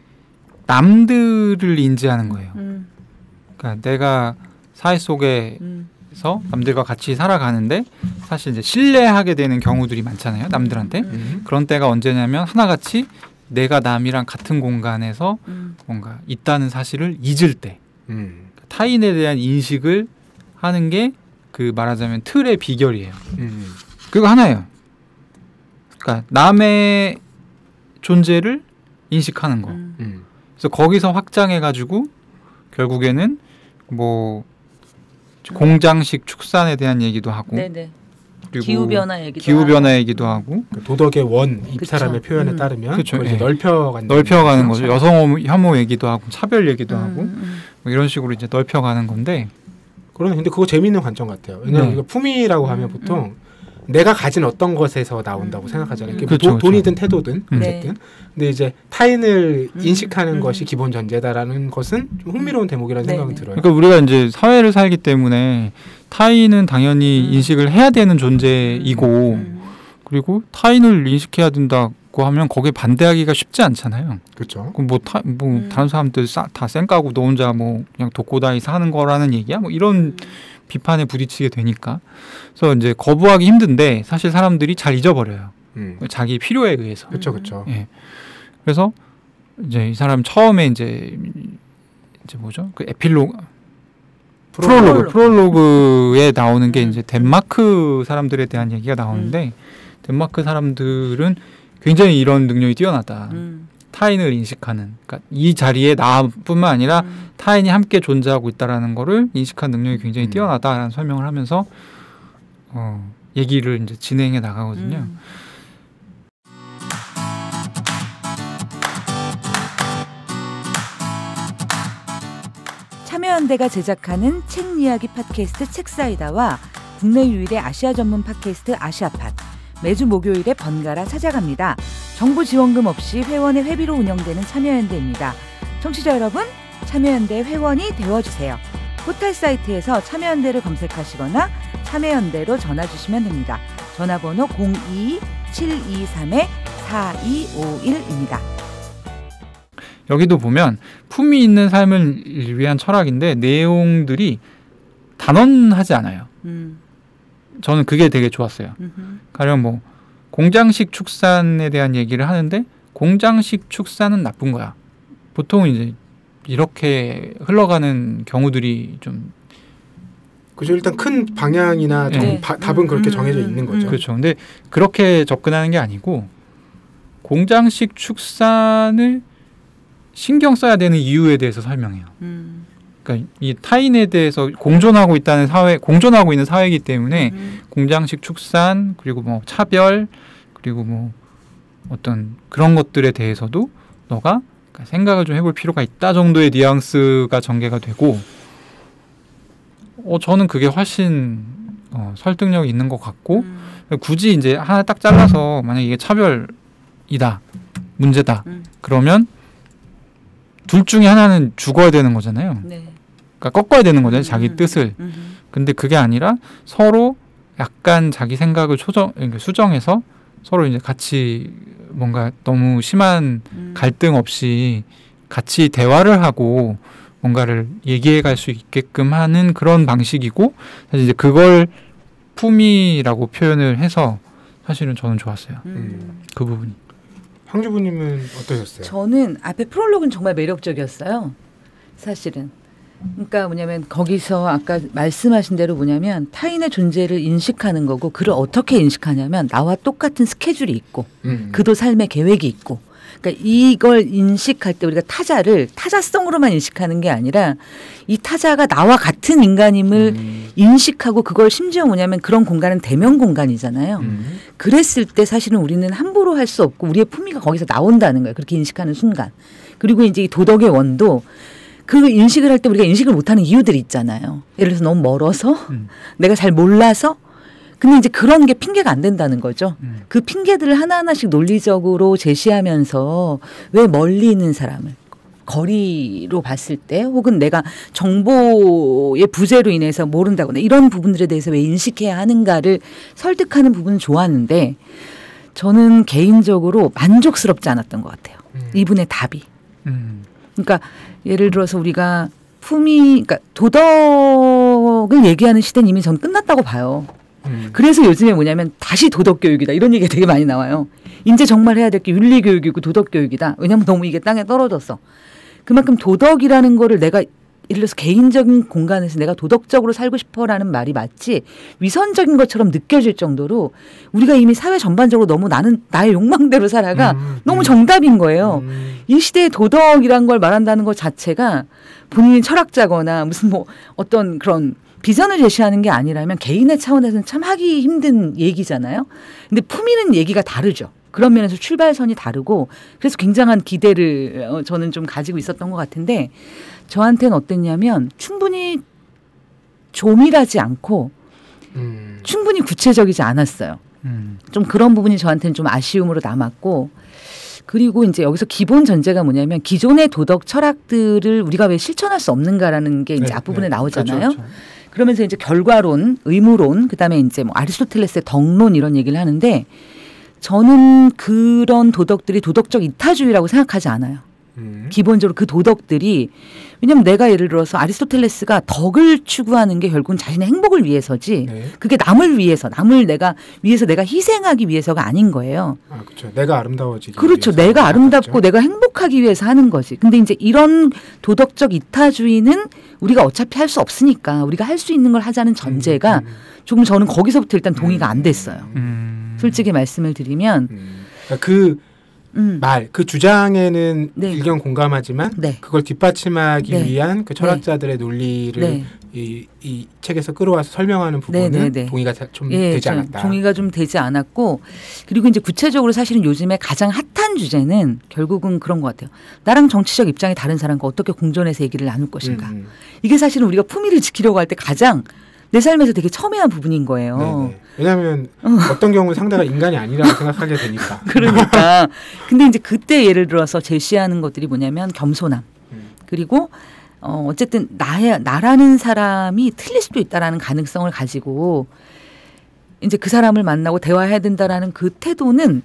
남들을 인지하는 거예요. 음. 그러니까 내가 사회 속에서 음. 남들과 같이 살아가는데 사실 이제 신뢰하게 되는 경우들이 많잖아요. 남들한테. 음. 그런 때가 언제냐면 하나같이 내가 남이랑 같은 공간에서 음. 뭔가 있다는 사실을 잊을 때 음. 타인에 대한 인식을 하는 게 그 말하자면 틀의 비결이에요. 음. 그거 하나예요. 그러니까 남의 존재를 인식하는 거. 음. 음. 그래서 거기서 확장해가지고 결국에는 뭐 공장식 축산에 대한 얘기도 하고 네네. 그리고 기후 변화 얘기도 기후 하고. 변화 얘기도 하고 그 도덕의 원 이 그쵸. 사람의 표현에 음. 따르면 그쵸, 그걸 이제 예. 넓혀간다는 넓혀가는 거죠. 거죠. 여성 혐오 얘기도 하고 차별 얘기도 음, 하고 음. 뭐 이런 식으로 이제 넓혀가는 건데 그런 근데 그거 재미있는 관점 같아요. 왜냐하면 네. 이거 품위라고 음, 하면 보통 내가 가진 어떤 것에서 나온다고 음. 생각하잖아요. 그게 그쵸, 뭐 돈- 그쵸. 돈이든 태도든 음. 어쨌든. 근데 이제 타인을 음, 인식하는 음. 것이 기본 전제다라는 것은 좀 흥미로운 대목이라는 네, 생각이 네. 들어요. 그러니까 우리가 이제 사회를 살기 때문에 타인은 당연히 음. 인식을 해야 되는 존재이고 음. 그리고 타인을 인식해야 된다고 하면 거기에 반대하기가 쉽지 않잖아요. 그렇죠. 그럼 뭐, 타, 뭐 음. 다른 사람들 싸, 다 쌩까고 너 혼자 뭐 그냥 독고다이 사는 거라는 얘기야? 뭐 이런 비판에 부딪히게 되니까. 그래서 이제 거부하기 힘든데 사실 사람들이 잘 잊어버려요. 음. 자기 필요에 의해서. 그렇죠, 그렇죠. 예. 그래서 이제 이 사람 처음에 이제 이제 뭐죠? 그 에필로그 프롤로그 프롤로그에 나오는 게 음. 이제 덴마크 사람들에 대한 얘기가 나오는데 덴마크 사람들은 굉장히 이런 능력이 뛰어나다. 음. 타인을 인식하는. 그러니까 이 자리에 나뿐만 아니라 음. 타인이 함께 존재하고 있다라는 거를 인식한 능력이 굉장히 음. 뛰어나다라는 설명을 하면서 어, 얘기를 이제 진행해 나가거든요. 음. 참여연대가 제작하는 책 이야기 팟캐스트 책사이다와 국내 유일의 아시아 전문 팟캐스트 아시아팟 매주 목요일에 번갈아 찾아갑니다. 정부 지원금 없이 회원의 회비로 운영되는 참여연대입니다. 청취자 여러분, 참여연대 회원이 되어주세요. 포털 사이트에서 참여연대를 검색하시거나 참여연대로 전화 주시면 됩니다. 전화번호 공이 칠이삼 사이오일입니다. 여기도 보면 품위 있는 삶을 위한 철학인데 내용들이 단언하지 않아요. 음. 저는 그게 되게 좋았어요. 음흠. 가령 뭐 공장식 축산에 대한 얘기를 하는데 공장식 축산은 나쁜 거야. 보통 이제 이렇게 흘러가는 경우들이 좀 그죠. 일단 큰 방향이나 정- 네. 바- 답은 음, 그렇게 음, 정해져 음, 있는 음. 거죠. 그렇죠. 근데 그렇게 접근하는 게 아니고 공장식 축산을 신경 써야 되는 이유에 대해서 설명해요. 음. 그러니까 이 타인에 대해서 공존하고 있다는 사회, 공존하고 있는 사회이기 때문에 음. 공장식 축산 그리고 뭐 차별 그리고 뭐 어떤 그런 것들에 대해서도 너가 그러니까 생각을 좀 해볼 필요가 있다 정도의 뉘앙스가 전개가 되고 어 저는 그게 훨씬 어, 설득력이 있는 것 같고 음. 굳이 이제 하나 딱 잘라서 만약 이게 차별이다 문제다 음. 그러면 둘 중에 하나는 죽어야 되는 거잖아요. 네. 그러니까 꺾어야 되는 거잖아요. 자기 음. 뜻을. 음흠. 근데 그게 아니라 서로 약간 자기 생각을 초정, 그러니까 수정해서 서로 이제 같이 뭔가 너무 심한 음. 갈등 없이 같이 대화를 하고 뭔가를 얘기해 갈 수 있게끔 하는 그런 방식이고 사실 이제 그걸 품위라고 표현을 해서 사실은 저는 좋았어요. 음. 그 부분이. 황주부님은 어떠셨어요? 저는 앞에 프롤로그는 정말 매력적이었어요. 사실은. 그러니까 뭐냐면 거기서 아까 말씀하신 대로 뭐냐면 타인의 존재를 인식하는 거고 그를 어떻게 인식하냐면 나와 똑같은 스케줄이 있고 음. 그도 삶의 계획이 있고 그러니까 이걸 인식할 때 우리가 타자를 타자성으로만 인식하는 게 아니라 이 타자가 나와 같은 인간임을 음. 인식하고 그걸 심지어 뭐냐면 그런 공간은 대면 공간이잖아요. 음. 그랬을 때 사실은 우리는 함부로 할 수 없고 우리의 품위가 거기서 나온다는 거예요. 그렇게 인식하는 순간. 그리고 이제 이 도덕의 원도 그 인식을 할 때 우리가 인식을 못하는 이유들이 있잖아요. 예를 들어서 너무 멀어서 음. 내가 잘 몰라서 근데 이제 그런 게 핑계가 안 된다는 거죠. 음. 그 핑계들을 하나하나씩 논리적으로 제시하면서 왜 멀리 있는 사람을 거리로 봤을 때 혹은 내가 정보의 부재로 인해서 모른다거나 이런 부분들에 대해서 왜 인식해야 하는가를 설득하는 부분은 좋았는데 저는 개인적으로 만족스럽지 않았던 것 같아요. 음. 이분의 답이. 음. 그러니까 예를 들어서 우리가 품위, 그러니까 도덕을 얘기하는 시대는 이미 전 끝났다고 봐요. 음. 그래서 요즘에 뭐냐면 다시 도덕교육이다 이런 얘기가 되게 많이 나와요. 이제 정말 해야 될 게 윤리교육이고 도덕교육이다. 왜냐하면 너무 이게 땅에 떨어졌어. 그만큼 도덕이라는 거를 내가 예를 들어서 개인적인 공간에서 내가 도덕적으로 살고 싶어라는 말이 마치 위선적인 것처럼 느껴질 정도로 우리가 이미 사회 전반적으로 너무 나는 나의 욕망대로 살아가 음, 너무 음. 정답인 거예요. 음. 이 시대의 도덕이란 걸 말한다는 것 자체가 본인이 철학자거나 무슨 뭐 어떤 그런 비전을 제시하는 게 아니라면 개인의 차원에서는 참 하기 힘든 얘기잖아요. 근데 품위는 얘기가 다르죠. 그런 면에서 출발선이 다르고 그래서 굉장한 기대를 어, 저는 좀 가지고 있었던 것 같은데 저한테는 어땠냐면 충분히 조밀하지 않고 음. 충분히 구체적이지 않았어요. 음. 좀 그런 부분이 저한테는 좀 아쉬움으로 남았고 그리고 이제 여기서 기본 전제가 뭐냐면 기존의 도덕 철학들을 우리가 왜 실천할 수 없는가라는 게 이제 네, 앞부분에 네. 나오잖아요. 그렇죠, 그렇죠. 그러면서 이제 결과론, 의무론, 그다음에 이제 뭐 아리스토텔레스의 덕론 이런 얘기를 하는데 저는 그런 도덕들이 도덕적 이타주의라고 생각하지 않아요. 음. 기본적으로 그 도덕들이 왜냐하면 내가 예를 들어서 아리스토텔레스가 덕을 추구하는 게 결국은 자신의 행복을 위해서지 네. 그게 남을 위해서 남을 내가 위해서 내가 희생하기 위해서가 아닌 거예요. 아, 그렇죠. 내가 아름다워지기 그렇죠. 위해서 내가 하는 아름답고 거죠. 내가 행복하기 위해서 하는 거지. 근데 이제 이런 도덕적 이타주의는 우리가 어차피 할 수 없으니까 우리가 할 수 있는 걸 하자는 전제가 음, 음, 조금 저는 거기서부터 일단 동의가 안 됐어요. 음. 솔직히 말씀을 드리면 음. 그러니까 그 음. 말, 그 주장에는 네. 일견 공감하지만 네. 그걸 뒷받침하기 네. 위한 그 철학자들의 논리를 네. 이, 이 책에서 끌어와서 설명하는 부분은 네, 네, 네. 동의가 자- 좀 예, 되지 좀 않았다. 동의가 좀 되지 않았고 그리고 이제 구체적으로 사실은 요즘에 가장 핫한 주제는 결국은 그런 것 같아요. 나랑 정치적 입장이 다른 사람과 어떻게 공존해서 얘기를 나눌 것인가. 음, 음. 이게 사실은 우리가 품위를 지키려고 할 때 가장 내 삶에서 되게 첨예한 부분인 거예요. 네네. 왜냐하면 어떤 경우는 상대가 인간이 아니라고 생각하게 되니까. 그러니까. 근데 이제 그때 예를 들어서 제시하는 것들이 뭐냐면 겸손함. 음. 그리고 어 어쨌든 나의 나라는 사람이 틀릴 수도 있다라는 가능성을 가지고 이제 그 사람을 만나고 대화해야 된다라는 그 태도는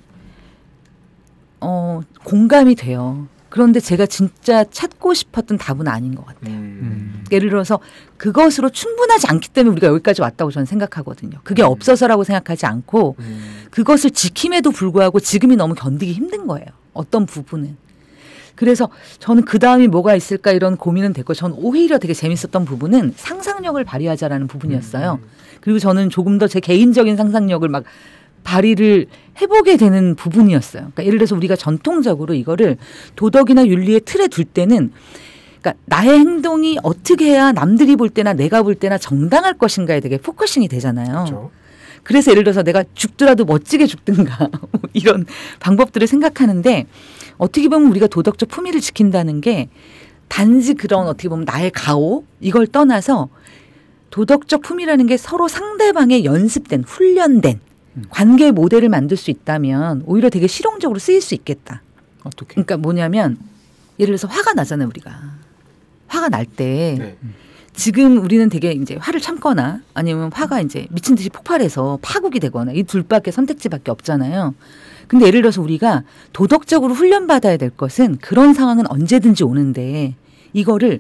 어 공감이 돼요. 그런데 제가 진짜 찾고 싶었던 답은 아닌 것 같아요. 음. 음. 예를 들어서 그것으로 충분하지 않기 때문에 우리가 여기까지 왔다고 저는 생각하거든요. 그게 음. 없어서라고 생각하지 않고 음. 그것을 지킴에도 불구하고 지금이 너무 견디기 힘든 거예요. 어떤 부분은. 그래서 저는 그 다음이 뭐가 있을까 이런 고민은 됐고 저는 오히려 되게 재밌었던 부분은 상상력을 발휘하자라는 부분이었어요. 음. 그리고 저는 조금 더 제 개인적인 상상력을 막 발휘를 해보게 되는 부분이었어요. 그러니까 예를 들어서 우리가 전통적으로 이거를 도덕이나 윤리의 틀에 둘 때는 그러니까 나의 행동이 어떻게 해야 남들이 볼 때나 내가 볼 때나 정당할 것인가에 되게 포커싱이 되잖아요. 그렇죠. 그래서 예를 들어서 내가 죽더라도 멋지게 죽든가 이런 방법들을 생각하는데 어떻게 보면 우리가 도덕적 품위를 지킨다는 게 단지 그런 어떻게 보면 나의 가오 이걸 떠나서 도덕적 품위라는 게 서로 상대방의 연습된 훈련된 관계 모델을 만들 수 있다면 오히려 되게 실용적으로 쓰일 수 있겠다. 어떻게? 그러니까 뭐냐면 예를 들어서 화가 나잖아요, 우리가. 화가 날 때 네. 지금 우리는 되게 이제 화를 참거나 아니면 화가 이제 미친 듯이 폭발해서 파국이 되거나 이 둘밖에 선택지밖에 없잖아요. 근데 예를 들어서 우리가 도덕적으로 훈련받아야 될 것은 그런 상황은 언제든지 오는데 이거를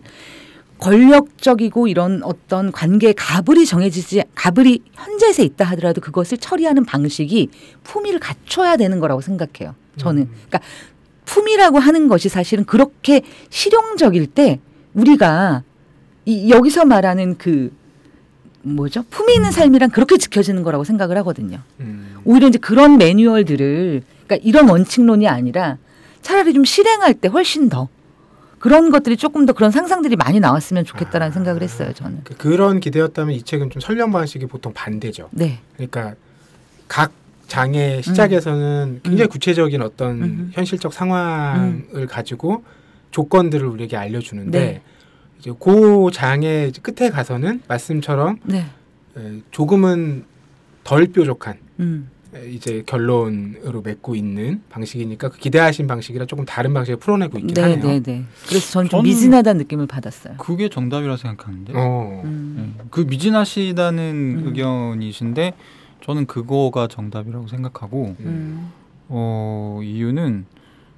권력적이고 이런 어떤 관계의 가불이 정해지지 가불이 현재에서 있다 하더라도 그것을 처리하는 방식이 품위를 갖춰야 되는 거라고 생각해요. 저는. 음. 그러니까 품위라고 하는 것이 사실은 그렇게 실용적일 때 우리가 이 여기서 말하는 그 뭐죠? 품위 있는 삶이란 그렇게 지켜지는 거라고 생각을 하거든요. 음. 오히려 이제 그런 매뉴얼들을 그러니까 이런 원칙론이 아니라 차라리 좀 실행할 때 훨씬 더 그런 것들이 조금 더 그런 상상들이 많이 나왔으면 좋겠다라는 아. 생각을 했어요. 저는. 그- 그런 기대였다면 이 책은 좀 설명 방식이 보통 반대죠. 네. 그러니까 각 장의 시작에서는 굉장히 구체적인 어떤 음. 현실적 상황을 가지고 조건들을 우리에게 알려주는데 네. 이제 그 장의 끝에 가서는 말씀처럼 네. 에, 조금은 덜 뾰족한 음. 이제 결론으로 맺고 있는 방식이니까 그 기대하신 방식이랑 조금 다른 방식을 풀어내고 있긴 네, 하네요. 네, 네. 그래서 저는 좀 저는- 미진하다는 느낌을 받았어요. 그게 정답이라 생각하는데. 어. 음. 네. 그 미진하시다는 음. 의견이신데 저는 그거가 정답이라고 생각하고 음. 어, 이유는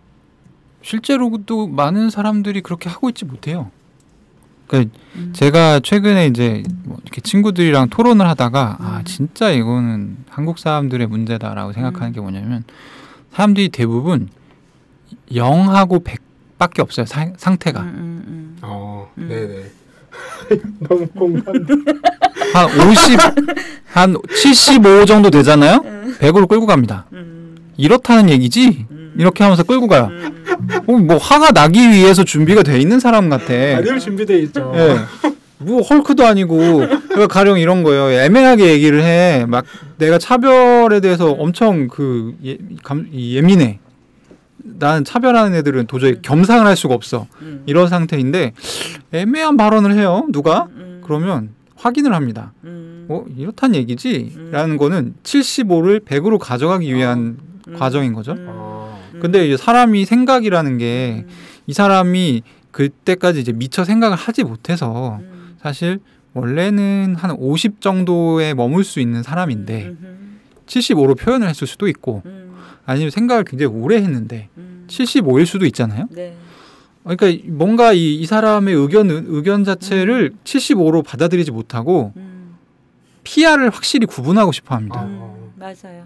실제로도 많은 사람들이 그렇게 하고 있지 못해요. 그러니까 음. 제가 최근에 이제 뭐 이렇게 친구들이랑 토론을 하다가 아 음. 진짜 이거는 한국 사람들의 문제다라고 생각하는 음. 게 뭐냐면 사람들이 대부분 영하고 백밖에 없어요. 사, 상태가 음, 음, 음. 어, 음. 네네. 너무 공감돼. 한 오십, 한 칠십오 정도 되잖아요. 백으로 끌고 갑니다. 음. 이렇다는 얘기지. 이렇게 하면서 끌고 가요. 어, 뭐 화가 나기 위해서 준비가 돼 있는 사람 같아. 늘 준비돼 있죠. 예. 뭐 헐크도 아니고 그러니까 가령 이런 거예요. 애매하게 얘기를 해. 막 내가 차별에 대해서 엄청 그 예, 감, 예민해. 나는 차별하는 애들은 도저히 겸상을 할 수가 없어. 음. 이런 상태인데 애매한 발언을 해요. 누가? 음. 그러면 확인을 합니다. 음. 어 이렇단 얘기지? 음. 라는 거는 칠십오를 백으로 가져가기 위한 음. 과정인 거죠. 음. 어. 근데 이제 사람이 생각이라는 게 이 음. 사람이 그때까지 이제 미처 생각을 하지 못해서 음. 사실 원래는 한 오십 정도에 머물 수 있는 사람인데 음. 칠십오로 표현을 했을 수도 있고 음. 아니면 생각을 굉장히 오래 했는데 음. 칠십오일 수도 있잖아요. 네. 그러니까 뭔가 이, 이 사람의 의견 의견 자체를 칠십오로 받아들이지 못하고 음. 피아를 확실히 구분하고 싶어 합니다. 아. 음. 맞아요.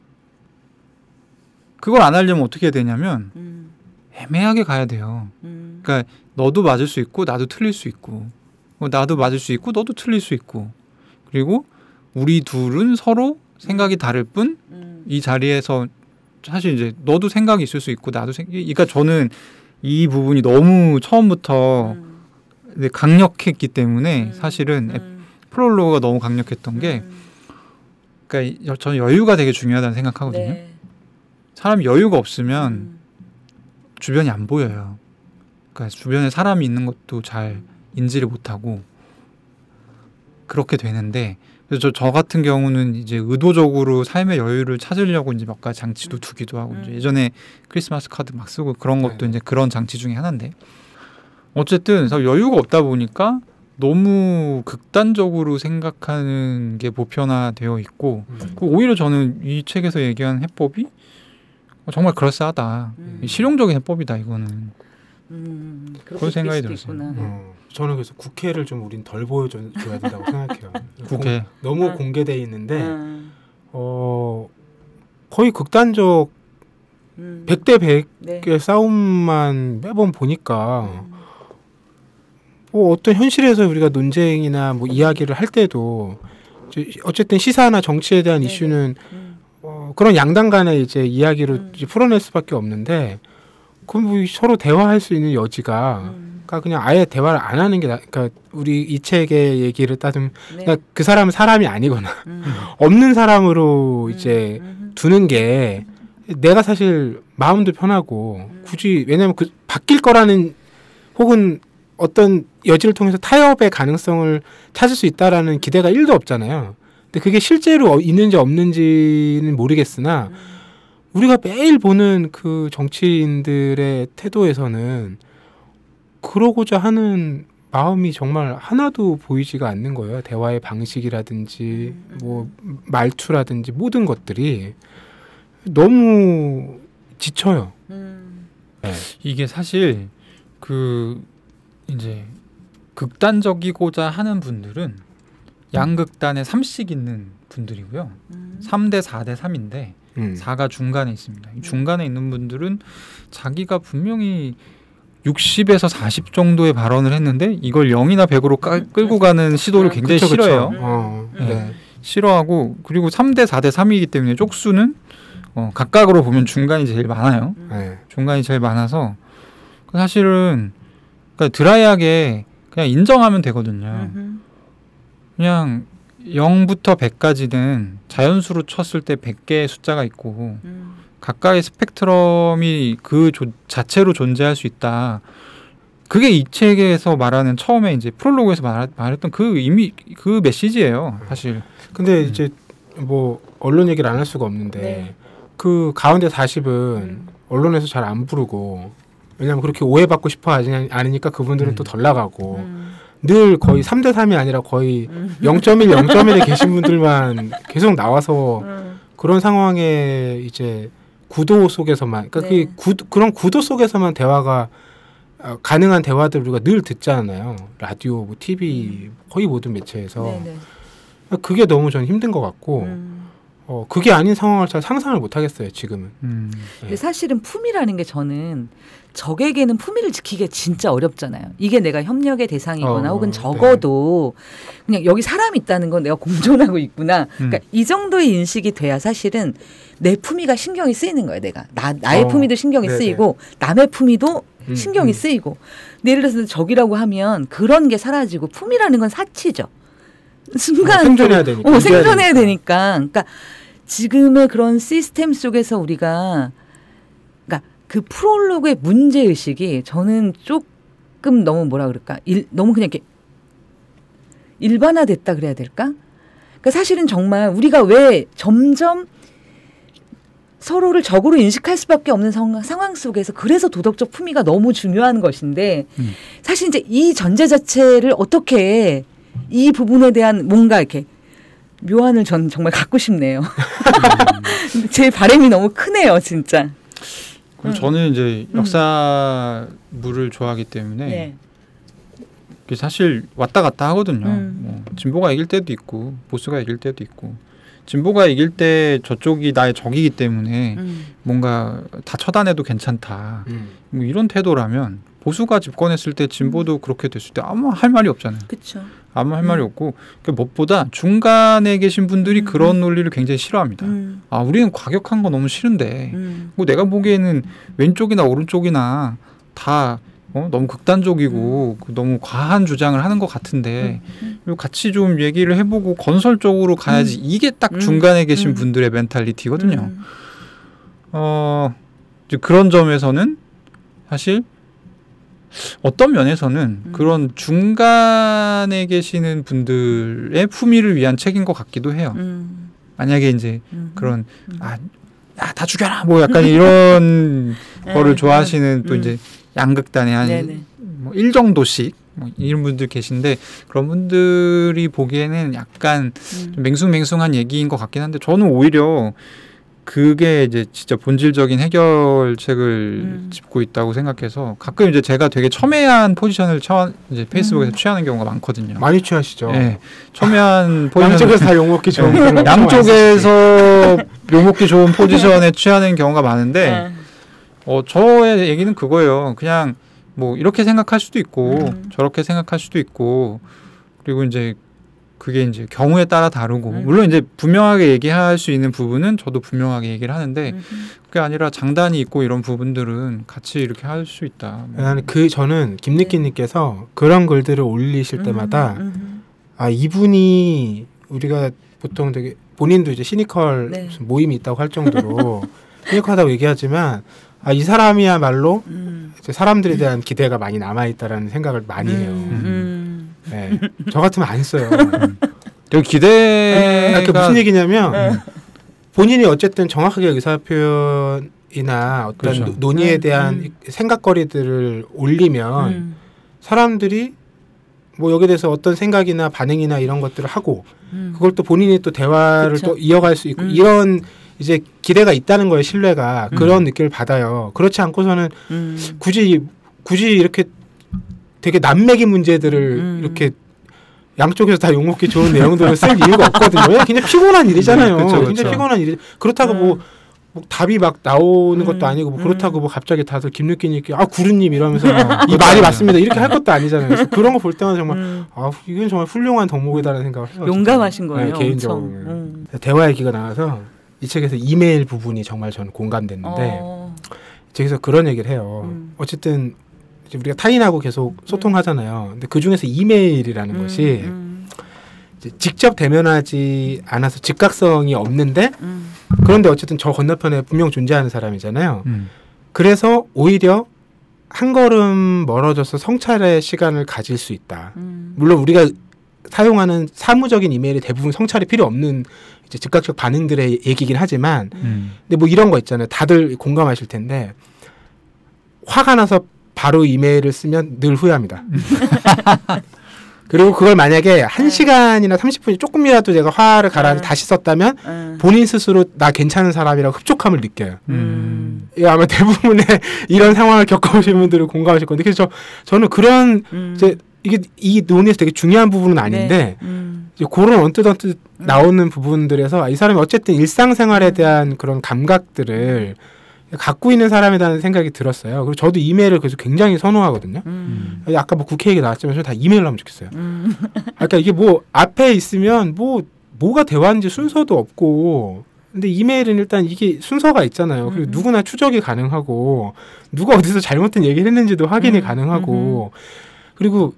그걸 안 하려면 어떻게 해야 되냐면 음. 애매하게 가야 돼요. 음. 그러니까 너도 맞을 수 있고 나도 틀릴 수 있고 어, 나도 맞을 수 있고 너도 틀릴 수 있고 그리고 우리 둘은 서로 생각이 다를 뿐 이 음. 자리에서 사실 이제 너도 생각이 있을 수 있고 나도 생 그러니까 저는 이 부분이 너무 처음부터 음. 이제 강력했기 때문에 음. 사실은 음. 프롤로그가 너무 강력했던 게 음. 그러니까 여- 저는 여유가 되게 중요하다는 생각하거든요. 네. 사람이 여유가 없으면 음. 주변이 안 보여요. 그러니까 주변에 사람이 있는 것도 잘 인지를 못하고 그렇게 되는데 그래서 저, 저 같은 경우는 이제 의도적으로 삶의 여유를 찾으려고 이제 몇 가지 장치도 두기도 하고 이제 음. 예전에 크리스마스 카드 막 쓰고 그런 것도 네. 이제 그런 장치 중에 하나인데 어쨌든 저 여유가 없다 보니까 너무 극단적으로 생각하는 게 보편화되어 있고 음. 그 오히려 저는 이 책에서 얘기한 해법이 정말 그럴싸하다. 음. 실용적인 해법이다 이거는. 음. 그런 생각이 수도 들었어요. 있구나. 어. 저는 그래서 국회를 좀 우린 덜 보여줘야 된다고 생각해요. 국회. 공- 너무 아. 공개돼 있는데 음. 어 거의 극단적 음. 백 대 백의 네. 싸움만 매번 보니까 음. 뭐 어떤 현실에서 우리가 논쟁이나 뭐 이야기를 할 때도 이제 어쨌든 시사나 정치에 대한 네네. 이슈는 음. 어, 그런 양당 간의 이제 이야기로 음. 이제 풀어낼 수밖에 없는데 그럼 뭐 서로 대화할 수 있는 여지가 음. 그러니까 그냥 아예 대화를 안 하는 게 나, 그러니까 우리 이 책의 얘기를 따지면 네. 그냥 그 사람은 사람이 아니거나 음. 없는 사람으로 이제 음. 두는 게 내가 사실 마음도 편하고 굳이 왜냐면 그 바뀔 거라는 혹은 어떤 여지를 통해서 타협의 가능성을 찾을 수 있다라는 기대가 일도 없잖아요. 근데 그게 실제로 있는지 없는지는 모르겠으나 음. 우리가 매일 보는 그 정치인들의 태도에서는 그러고자 하는 마음이 정말 하나도 보이지가 않는 거예요. 대화의 방식이라든지 음. 뭐 말투라든지 모든 것들이 너무 지쳐요. 음. 이게 사실 그 이제 극단적이고자 하는 분들은 양극단에 삼씩 있는 분들이고요. 음. 삼 대 사 대 삼인데 음. 사가 중간에 있습니다. 이 중간에 있는 분들은 자기가 분명히 육십에서 사십 정도의 발언을 했는데 이걸 영이나 백으로 까, 끌고 가는 시도를 굉장히 그쵸, 그쵸. 싫어해요. 어, 음. 네. 싫어하고 그리고 삼 대 사 대 삼이기 때문에 쪽수는 어, 각각으로 보면 중간이 제일 많아요. 음. 네. 중간이 제일 많아서 사실은 그러니까 드라이하게 그냥 인정하면 되거든요. 음흠. 그냥 영부터 백까지는 자연수로 쳤을 때 백 개의 숫자가 있고 음. 각각의 스펙트럼이 그 조, 자체로 존재할 수 있다. 그게 이 책에서 말하는 처음에 이제 프롤로그에서 말, 말했던 그 이미 그 메시지예요. 사실. 근데 음. 이제 뭐 언론 얘기를 안 할 수가 없는데 네. 그 가운데 사십은 음. 언론에서 잘 안 부르고 왜냐하면 그렇게 오해받고 싶어 하지 않으니까 그분들은 음. 또 덜 나가고 음. 늘 거의 삼 대 삼이 아니라 거의 음. 영 점 일, 영 점 일에 계신 분들만 계속 나와서 음. 그런 상황에 이제 구도 속에서만 그러니까 네. 그 구도, 그런 구도 속에서만 대화가 어, 가능한 대화들 우리가 늘 듣잖아요. 라디오, 뭐 티비 거의 모든 매체에서 네네. 그게 너무 전 힘든 것 같고 음. 어, 그게 아닌 상황을 잘 상상을 못 하겠어요 지금은. 음. 근데 사실은 품위라는 게 저는 적에게는 품위를 지키기가 진짜 어렵잖아요. 이게 내가 협력의 대상이거나 어, 혹은 네. 적어도 그냥 여기 사람이 있다는 건 내가 공존하고 있구나. 음. 그러니까 이 정도의 인식이 돼야 사실은 내 품위가 신경이 쓰이는 거예요. 내가 나, 나의 어, 품위도 신경이 네네. 쓰이고 남의 품위도 음, 신경이 음. 쓰이고. 예를 들어서 적이라고 하면 그런 게 사라지고 품위라는 건 사치죠. 순간 어, 생존해야 되니까. 어, 이겨야 생존해야 되니까. 되니까. 그러니까 지금의 그런 시스템 속에서 우리가 그러니까 그 프롤로그의 문제 의식이 저는 조금 너무 뭐라 그럴까? 일, 너무 그냥 이렇게 일반화됐다 그래야 될까? 그러니까 사실은 정말 우리가 왜 점점 서로를 적으로 인식할 수밖에 없는 상황, 상황 속에서 그래서 도덕적 품위가 너무 중요한 것인데 음. 사실 이제 이 전제 자체를 어떻게 이 부분에 대한 뭔가 이렇게 묘안을 전 정말 갖고 싶네요. 음. 제 바람이 너무 크네요, 진짜. 그리고 음. 저는 이제 음. 역사물을 좋아하기 때문에 네. 그게 사실 왔다 갔다 하거든요. 음. 뭐 진보가 이길 때도 있고 보수가 이길 때도 있고 진보가 이길 때 저쪽이 나의 적이기 때문에 음. 뭔가 다 처단해도 괜찮다. 음. 뭐 이런 태도라면 보수가 집권했을 때 진보도 그렇게 됐을 때 아무 할 말이 없잖아요. 그렇죠. 아무 할 음. 말이 없고 그 무엇보다 중간에 계신 분들이 음. 그런 논리를 굉장히 싫어합니다. 음. 아 우리는 과격한 거 너무 싫은데 음. 뭐 내가 보기에는 왼쪽이나 오른쪽이나 다 어, 너무 극단적이고 그 너무 과한 주장을 하는 것 같은데 음. 그리고 같이 좀 얘기를 해보고 건설적으로 가야지 음. 이게 딱 음. 중간에 계신 음. 분들의 멘탈리티거든요. 음. 어 이제 그런 점에서는 사실 어떤 면에서는 음. 그런 중간에 계시는 분들의 품위를 위한 책인 것 같기도 해요. 음. 만약에 이제 음. 그런 음. 아, 야, 다 죽여라 뭐 약간 이런 거를 네. 좋아하시는 또 음. 이제 양극단의 한 네네. 뭐 일 정도씩 뭐 이런 분들 계신데 그런 분들이 보기에는 약간 음. 좀 맹숭맹숭한 얘기인 것 같긴 한데 저는 오히려 그게 이제 진짜 본질적인 해결책을 음. 짚고 있다고 생각해서 가끔 이제 제가 되게 첨예한 포지션을 처 이제 페이스북에서 음. 취하는 경우가 많거든요. 많이 취하시죠. 예, 첨예한 포지션 양쪽에서 다 욕먹기 좋은 그런 거 많이 양쪽에서 욕먹기 좋은 포지션에 취하는 경우가 많은데 네. 어 저의 얘기는 그거예요. 그냥 뭐 이렇게 생각할 수도 있고 음. 저렇게 생각할 수도 있고 그리고 이제 그게 이제 경우에 따라 다르고 음. 물론 이제 분명하게 얘기할 수 있는 부분은 저도 분명하게 얘기를 하는데 음. 그게 아니라 장단이 있고 이런 부분들은 같이 이렇게 할 수 있다. 뭐. 나는 그 저는 김니키님께서 그런 글들을 올리실 때마다 음. 아 이분이 우리가 보통 되게 본인도 이제 시니컬 네. 무슨 모임이 있다고 할 정도로 시니컬하다고 얘기하지만 아 이 사람이야말로 음. 이제 사람들에 대한 기대가 많이 남아 있다라는 생각을 많이 해요. 음. 네. 저 같으면 안 써요. 여기 기대가 아, 그 무슨 얘기냐면 네. 본인이 어쨌든 정확하게 의사표현이나 어떤 그렇죠. 노- 논의에 음, 대한 음. 생각거리들을 올리면 음. 사람들이 뭐 여기에 대해서 어떤 생각이나 반응이나 이런 것들을 하고 음. 그걸 또 본인이 또 대화를 그쵸. 또 이어갈 수 있고 음. 이런 이제 기대가 있다는 거예요. 신뢰가 음. 그런 느낌을 받아요. 그렇지 않고서는 음. 굳이 굳이 이렇게 되게 난맥의 문제들을 음. 이렇게 양쪽에서 다 욕먹기 좋은 내용들을 쓸 이유가 없거든요. 왜냐면 굉장히 피곤한 일이잖아요. 음, 그쵸, 그쵸. 굉장히 피곤한 일이. 그렇다고 음. 뭐, 뭐 답이 막 나오는 것도 음. 아니고 뭐 음. 그렇다고 뭐 갑자기 다들 김느끼님께 아 구루님 이러면서 이 그것도 말이 아니죠. 맞습니다. 이렇게 할 것도 아니잖아요. 그래서 그런 거 볼 때마다 정말 음. 아 이건 정말 훌륭한 덕목이다라는 생각을 해요. 용감하신 진짜. 거예요. 네, 개인적으로. 엄청. 음. 대화 얘기가 나와서 이 책에서 이메일 부분이 정말 저는 공감됐는데 어. 저기서 그런 얘기를 해요. 음. 어쨌든 이제 우리가 타인하고 계속 소통하잖아요. 근데 그 중에서 이메일이라는 음. 것이 음. 이제 직접 대면하지 않아서 즉각성이 없는데 음. 그런데 어쨌든 저 건너편에 분명 존재하는 사람이잖아요. 음. 그래서 오히려 한 걸음 멀어져서 성찰의 시간을 가질 수 있다. 음. 물론 우리가 사용하는 사무적인 이메일이 대부분 성찰이 필요 없는 이제 즉각적 반응들의 얘기긴 하지만 음. 근데 뭐 이런 거 있잖아요. 다들 공감하실 텐데 화가 나서 바로 이메일을 쓰면 늘 후회합니다. 그리고 그걸 만약에 한 시간이나 삼십 분이 조금이라도 내가 화를 가라앉아 다시 썼다면 음. 본인 스스로 나 괜찮은 사람이라고 흡족함을 느껴요. 음. 예, 아마 대부분의 이런 상황을 겪어보신 분들은 공감하실 건데 그래서 저, 저는 그런 음. 이제 이게 이 논의에서 되게 중요한 부분은 아닌데 네. 음. 이제 그런 언뜻 언뜻 나오는 부분들에서 이 사람이 어쨌든 일상생활에 대한 그런 감각들을 갖고 있는 사람이라는 생각이 들었어요. 그리고 저도 이메일을 그래서 굉장히 선호하거든요. 음. 아까 뭐 국회 얘기 나왔지만 저는 다 이메일로 하면 좋겠어요. 음. 그러니까 이게 뭐 앞에 있으면 뭐 뭐가 대화인지 순서도 없고 근데 이메일은 일단 이게 순서가 있잖아요. 그리고 음. 누구나 추적이 가능하고 누가 어디서 잘못된 얘기를 했는지도 확인이 음. 가능하고 그리고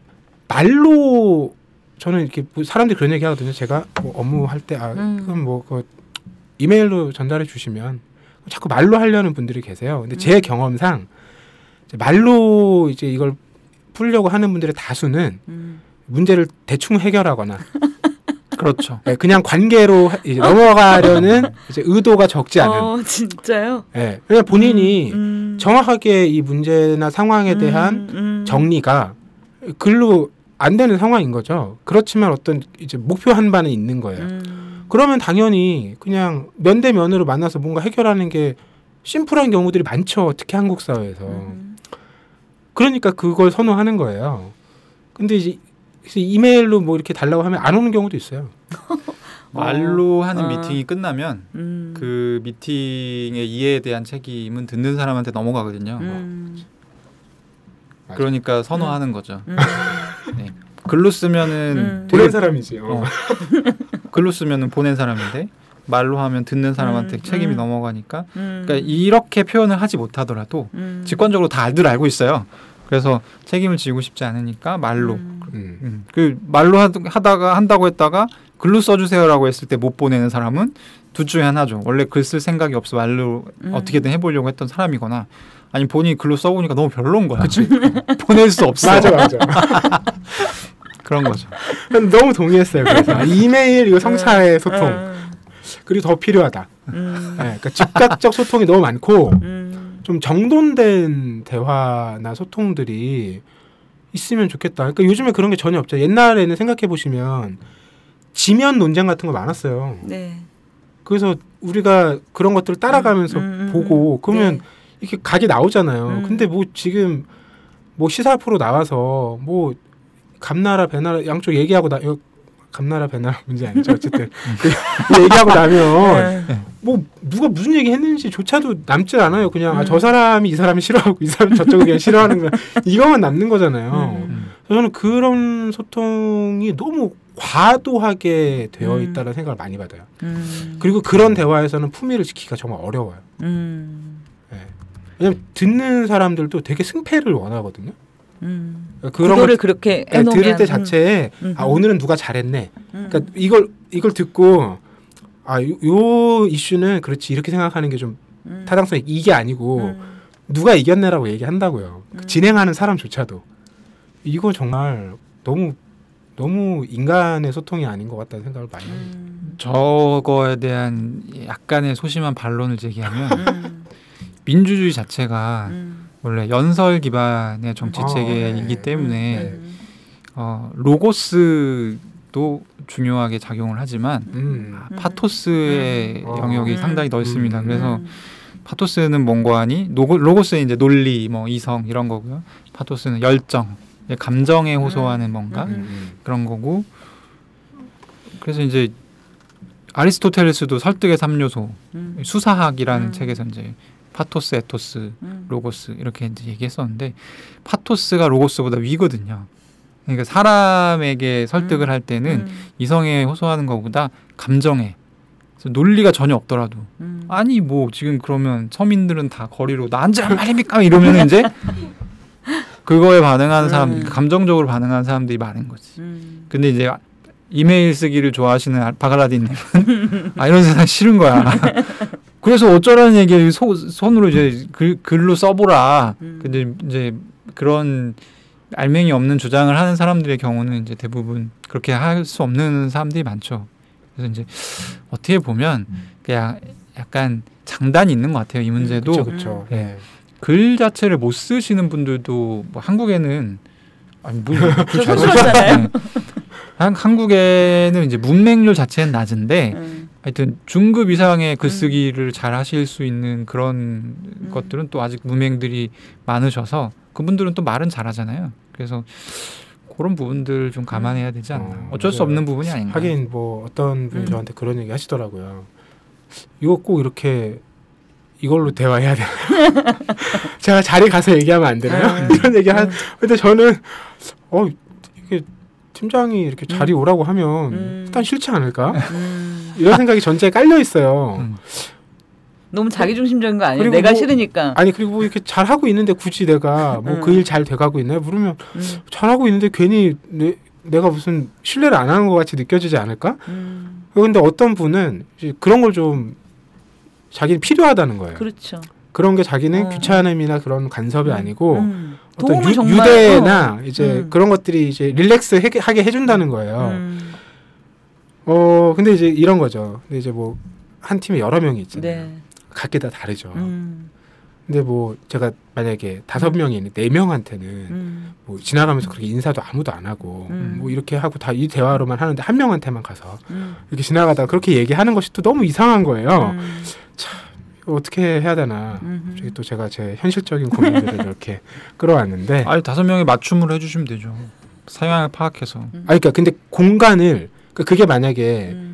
말로 저는 이렇게 뭐 사람들이 그런 얘기 하거든요. 제가 뭐 업무할 때 아, 음. 그럼 뭐 그 이메일로 전달해 주시면 자꾸 말로 하려는 분들이 계세요. 근데 제 음. 경험상 이제 말로 이제 이걸 풀려고 하는 분들의 다수는 음. 문제를 대충 해결하거나 그렇죠. 네, 그냥 관계로 이제 넘어가려는 이제 의도가 적지 않은. 어, 진짜요? 네, 그냥 본인이 음, 음. 정확하게 이 문제나 상황에 대한 음, 음. 정리가 글로 안 되는 상황인 거죠. 그렇지만 어떤 이제 목표 한 바는 있는 거예요. 음. 그러면 당연히 그냥 면대면으로 만나서 뭔가 해결하는 게 심플한 경우들이 많죠. 특히 한국 사회에서. 음. 그러니까 그걸 선호하는 거예요. 근데 이제 이메일로 뭐 이렇게 달라고 하면 안 오는 경우도 있어요. 말로 하는 어. 미팅이 끝나면 음. 그 미팅의 이해에 대한 책임은 듣는 사람한테 넘어가거든요. 음. 맞아. 그러니까 선호하는 거죠. 음. 네. 글로 쓰면은 음. 보낸 되게 사람이지. 어. 글로 쓰면은 보낸 사람인데 말로 하면 듣는 사람한테 음. 책임이 음. 넘어가니까 음. 그러니까 이렇게 표현을 하지 못하더라도 음. 직관적으로 다들 알고 있어요. 그래서 책임을 지고 싶지 않으니까 말로 음. 음. 음. 그 말로 하, 하다가 한다고 했다가 글로 써주세요라고 했을 때 못 보내는 사람은 둘 중에 하나죠. 원래 글 쓸 생각이 없어 말로 음. 어떻게든 해보려고 했던 사람이거나 아니면 본인이 글로 써보니까 너무 별로인 거야. 보낼 수 없어. 맞아, 맞아. 그런 거죠. 너무 동의했어요. 그래서 이메일 이거 성찰의 소통 음. 그리고 더 필요하다. 음. 네, 그러니까 즉각적 소통이 너무 많고 음. 좀 정돈된 대화나 소통들이 있으면 좋겠다. 그러니까 요즘에 그런 게 전혀 없죠. 옛날에는 생각해 보시면 지면 논쟁 같은 거 많았어요. 네. 그래서 우리가 그런 것들을 따라가면서 음, 음, 음, 보고 그러면 네. 이렇게 각이 나오잖아요. 음. 근데 뭐 지금 뭐 시사 프로 나와서 뭐 감나라 배나라 양쪽 얘기하고 나 이거 감나라 배나라 문제 아니죠. 어쨌든 그 얘기하고 나면 네. 뭐 누가 무슨 얘기 했는지조차도 남질 않아요. 그냥 음. 아, 저 사람이 이 사람이 싫어하고 이 사람이 저쪽을 그냥 싫어하는 거야. 이거만 남는 거잖아요. 음. 저는 그런 소통이 너무 과도하게 되어 음. 있다는 생각을 많이 받아요. 음. 그리고 그런 대화에서는 품위를 지키기가 정말 어려워요. 음. 예. 왜냐면 듣는 사람들도 되게 승패를 원하거든요. 음. 그러니까 그런 그거를 걸 그렇게 예, 해놓으면 들을 때 자체에 음. 아 오늘은 누가 잘했네. 음. 그러니까 이걸 이걸 듣고 아 요, 요 이슈는 그렇지 이렇게 생각하는 게 좀 음. 타당성이 이게 아니고 음. 누가 이겼네라고 얘기한다고요. 그 음. 진행하는 사람조차도 이거 정말 너무 너무 인간의 소통이 아닌 것 같다는 생각을 많이 합니다. 음. 저거에 대한 약간의 소심한 반론을 제기하면 음. 민주주의 자체가 음. 원래 연설 기반의 정치 아, 체계이기 네. 때문에 음. 어, 로고스도 중요하게 작용을 하지만 음. 아, 파토스의 음. 영역이 음. 상당히 넓습니다. 음. 그래서 음. 파토스는 뭔고하니 로고, 로고스는 이제 논리, 뭐 이성 이런 거고요. 파토스는 열정, 감정에 호소하는 뭔가 음. 음. 그런 거고. 그래서 이제 아리스토텔레스도 설득의 삼 요소, 음. 수사학이라는 음. 책에서 이제 파토스, 에토스, 음. 로고스 이렇게 이제 얘기했었는데 파토스가 로고스보다 위거든요. 그러니까 사람에게 설득을 음. 할 때는 음. 이성에 호소하는 것보다 감정에, 그래서 논리가 전혀 없더라도 음. 아니 뭐 지금 그러면 서민들은 다 거리로 나 앉으란 말입니까? 이러면 이제 그거에 반응하는 사람, 음. 감정적으로 반응하는 사람들이 많은 거지. 음. 근데 이제 이메일 쓰기를 좋아하시는 바가라디님은 아 이런 세상 싫은 거야. 그래서 어쩌라는 얘기를 소, 손으로 이제 글, 글로 써보라. 음. 근데 이제 그런 알맹이 없는 주장을 하는 사람들의 경우는 이제 대부분 그런 그렇게 할 수 없는 사람들이 많죠. 그래서 이제 어떻게 보면 그냥 약간 장단이 있는 것 같아요. 이 문제도. 그렇죠, 그렇죠. 예. 글 자체를 못 쓰시는 분들도 뭐 한국에는 아니 뭐 저 손실었잖아요. 한국에는 이제 문맹률 자체는 낮은데 음. 하여튼 중급 이상의 글쓰기를 잘 하실 수 있는 그런 음. 것들은 또 아직 문맹들이 많으셔서 그분들은 또 말은 잘하잖아요. 그래서 그런 부분들 좀 감안해야 되지 않나. 어, 어쩔 수 맞아요. 없는 부분이 아닌가. 하긴 뭐 어떤 분이 음. 저한테 그런 얘기 하시더라고요. 이거 꼭 이렇게 이걸로 대화해야 되나? 제가 자리 가서 얘기하면 안 되나요? 음. 이런 얘기 한. 근데 저는 어 이게 팀장이 이렇게 자리 음. 오라고 하면 음. 일단 싫지 않을까? 음. 이런 생각이 전체에 깔려 있어요. 음. 너무 자기중심적인 거 아니에요? 그리고 내가 뭐- 싫으니까. 아니 그리고 뭐 이렇게 잘 하고 있는데 굳이 내가 뭐 음. 그 일 잘 돼가고 있나요? 물으면 음. 잘 하고 있는데 괜히 내, 내가 무슨 신뢰를 안 하는 것 같이 느껴지지 않을까? 음. 근데 어떤 분은 이제 그런 걸 좀 자기는 필요하다는 거예요. 그렇죠. 그런 게 자기는 어. 귀찮음이나 그런 간섭이 아니고 음. 어떤 도움을 유, 정말- 유대나 어. 이제 음. 그런 것들이 이제 릴렉스 하게, 하게 해준다는 거예요. 음. 어 근데 이제 이런 거죠. 근데 이제 뭐 한 팀에 여러 명이 있잖아요. 네. 각기 다 다르죠. 음. 근데 뭐 제가 만약에 다섯 명이 있는데 네 명한테는 음. 뭐 지나가면서 그렇게 인사도 아무도 안 하고 음. 뭐 이렇게 하고 다 이 대화로만 하는데 한 명한테만 가서 음. 이렇게 지나가다가 그렇게 얘기하는 것이 또 너무 이상한 거예요. 음. 이거 어떻게 해야 되나. 음. 갑자기 또 제가 제 현실적인 고민들을 이렇게 끌어왔는데 아 아니 다섯 명이 맞춤으로 해주시면 되죠. 사양을 파악해서. 그러니까 근데 공간을 그 그게 만약에 음.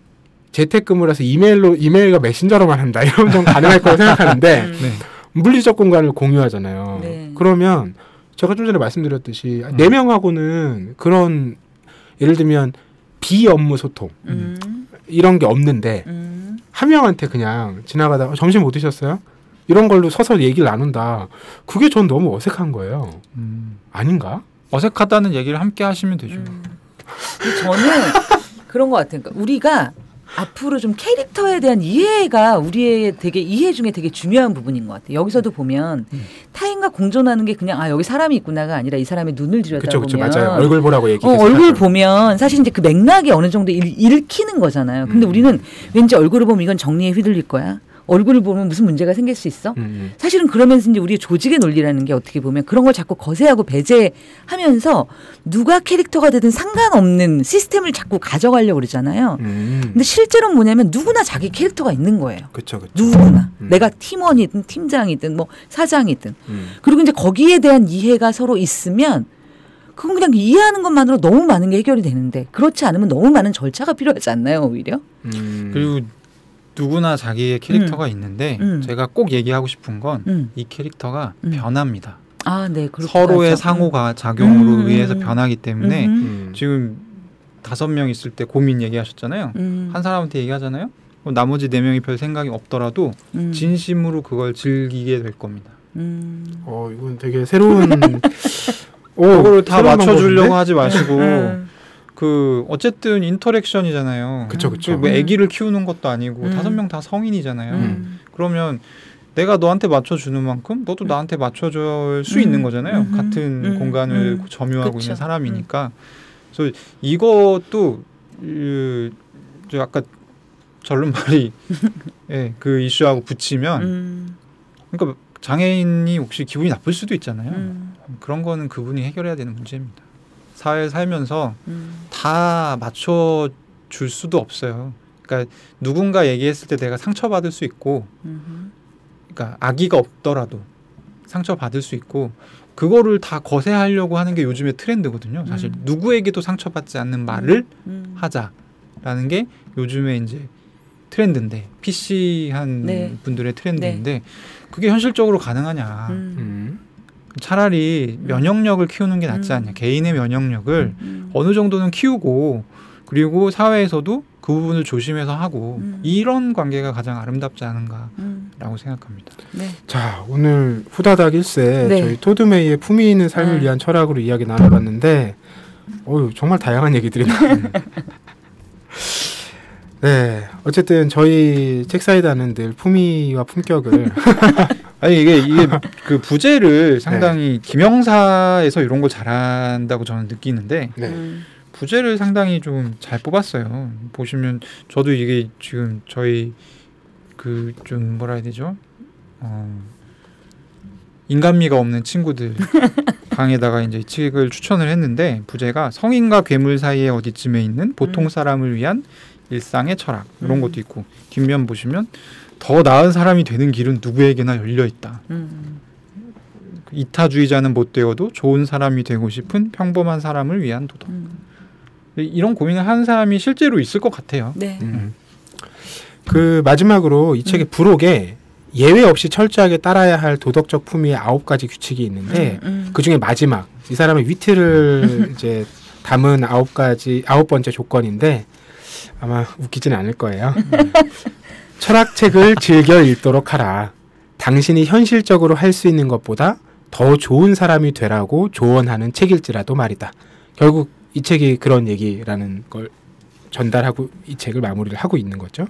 재택근무라서 이메일로 이메일과 메신저로만 한다 이러면 좀 가능할 거라고 생각하는데 음. 네. 물리적 공간을 공유하잖아요. 네. 그러면 제가 좀 전에 말씀드렸듯이 음. 네 명하고는 그런 예를 들면 비업무 소통 음. 이런 게 없는데 음. 한 명한테 그냥 지나가다가 점심 못 드셨어요? 이런 걸로 서서 얘기를 나눈다. 그게 전 너무 어색한 거예요. 음. 아닌가? 어색하다는 얘기를 함께 하시면 되죠. 음. 근데 저는 그런 것 같아요. 그러니까 우리가 앞으로 좀 캐릭터에 대한 이해가 우리의 되게 이해 중에 되게 중요한 부분인 것 같아요. 여기서도 보면 음. 타인과 공존하는 게 그냥 아 여기 사람이 있구나가 아니라 이 사람의 눈을 그렇죠, 들여다보면 그렇죠, 맞아요. 얼굴 보라고 얘기. 어, 얼굴 보면 사실 이제 그 맥락이 어느 정도 일, 읽히는 거잖아요. 근데 음. 우리는 왠지 얼굴을 보면 이건 정리에 휘둘릴 거야. 얼굴을 보면 무슨 문제가 생길 수 있어? 음, 사실은 그러면서 이제 우리의 조직의 논리라는 게 어떻게 보면 그런 걸 자꾸 거세하고 배제하면서 누가 캐릭터가 되든 상관없는 시스템을 자꾸 가져가려고 그러잖아요. 음. 근데 실제로는 뭐냐면 누구나 자기 캐릭터가 있는 거예요. 그렇죠, 그렇죠. 누구나. 음. 내가 팀원이든 팀장이든 뭐 사장이든. 음. 그리고 이제 거기에 대한 이해가 서로 있으면 그건 그냥 이해하는 것만으로 너무 많은 게 해결이 되는데 그렇지 않으면 너무 많은 절차가 필요하지 않나요, 오히려? 음. 그리고 누구나 자기의 캐릭터가 있는데 음. 제가 꼭 얘기하고 싶은 건 이 음. 캐릭터가 음. 변합니다. 아, 네. 그렇게 서로의 하죠. 상호가 작용으로 음. 의해서 변하기 때문에 음. 음. 지금 다섯 명 있을 때 고민 얘기하셨잖아요. 음. 한 사람한테 얘기하잖아요. 그럼 나머지 네 명이 별 생각이 없더라도 음. 진심으로 그걸 즐기게 될 겁니다. 음. 어 이건 되게 새로운. 오, 그거를 다 새로운 맞춰주려고 방법인데? 하지 마시고 음. 그 어쨌든 인터랙션이잖아요. 그쵸, 그쵸. 뭐 아기를 키우는 것도 아니고 음. 다섯 명 다 성인이잖아요. 음. 그러면 내가 너한테 맞춰주는 만큼 너도 나한테 맞춰줄 수 음. 있는 거잖아요. 음. 같은 음. 공간을 음. 점유하고 그쵸. 있는 사람이니까. 그래서 이것도 그, 저 아까 절름발이 예, 그 이슈하고 붙이면 음. 그러니까 장애인이 혹시 기분이 나쁠 수도 있잖아요. 음. 그런 거는 그분이 해결해야 되는 문제입니다. 사회에 살면서 음. 다 맞춰줄 수도 없어요. 그러니까 누군가 얘기했을 때 내가 상처받을 수 있고 음. 그러니까 악의가 없더라도 상처받을 수 있고 그거를 다 거세하려고 하는 게 요즘의 트렌드거든요. 사실 음. 누구에게도 상처받지 않는 말을 음. 하자라는 게 요즘의 이제 트렌드인데 피씨한 네. 분들의 트렌드인데 그게 현실적으로 가능하냐. 음. 음. 차라리 면역력을 키우는 게 낫지 음. 않냐. 개인의 면역력을 음. 어느 정도는 키우고 그리고 사회에서도 그 부분을 조심해서 하고 음. 이런 관계가 가장 아름답지 않은가라고 음. 생각합니다. 네. 자 오늘 후다닥 일세 네. 저희 토드메이의 품위 있는 삶을 아. 위한 철학으로 이야기 나눠봤는데 어유 정말 다양한 얘기들이 나왔네요. 네 어쨌든 저희 책사이다는 늘 품위와 품격을 아니 이게 이게 그 부제를 상당히 김영사에서 이런 걸 잘한다고 저는 느끼는데 네. 음. 부제를 상당히 좀 잘 뽑았어요. 보시면 저도 이게 지금 저희 그 좀 뭐라 해야 되죠? 어, 인간미가 없는 친구들 방에다가 이제 이 책을 추천을 했는데 부제가 성인과 괴물 사이에 어디쯤에 있는 보통 사람을 위한 일상의 철학 이런 음. 것도 있고 뒷면 보시면 더 나은 사람이 되는 길은 누구에게나 열려 있다. 음. 이타주의자는 못 되어도 좋은 사람이 되고 싶은 평범한 사람을 위한 도덕. 음. 이런 고민을 하는 사람이 실제로 있을 것 같아요. 네. 음. 그 마지막으로 이 책의 음. 부록에 예외 없이 철저하게 따라야 할 도덕적 품위의 아홉 가지 규칙이 있는데 음, 음. 그 중에 마지막 이 사람의 위트를 이제 담은 아홉 가지 아홉 번째 조건인데 아마 웃기진 않을 거예요. 철학책을 즐겨 읽도록 하라. 당신이 현실적으로 할 수 있는 것보다 더 좋은 사람이 되라고 조언하는 책일지라도 말이다. 결국 이 책이 그런 얘기라는 걸 전달하고 이 책을 마무리를 하고 있는 거죠.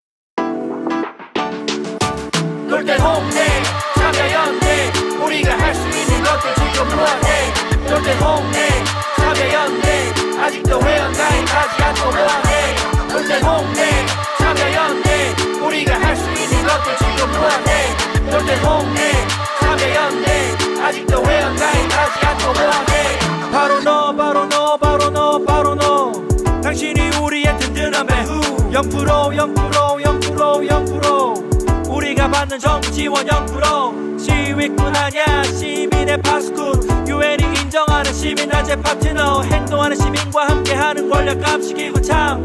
놀땐 홍대 참여연대 우리가 할 수 있는 것들 지금 뭐하네 놀땐 홍대 참여연대 아직도 회원가입하지 않고 뭐하네 놀땐 홍대 참여연대 우리가 할 수 있는 것들 지금 뭐하네 놀땐 홍대 참여연대 아직도 회원가입하지 않고 뭐하네 바로 너 바로 너 바로 너 바로 너 당신이 우리의 든든한 배후 영 퍼센트 영 퍼센트 영 퍼센트 영 퍼센트 우리가 받는 정부 지원 영 퍼센트 시위꾼 아냐 시민의 파수꾼 유엔이 인정하는 시민단체 파트너 행동하는 시민과 함께하는 권력 감시기구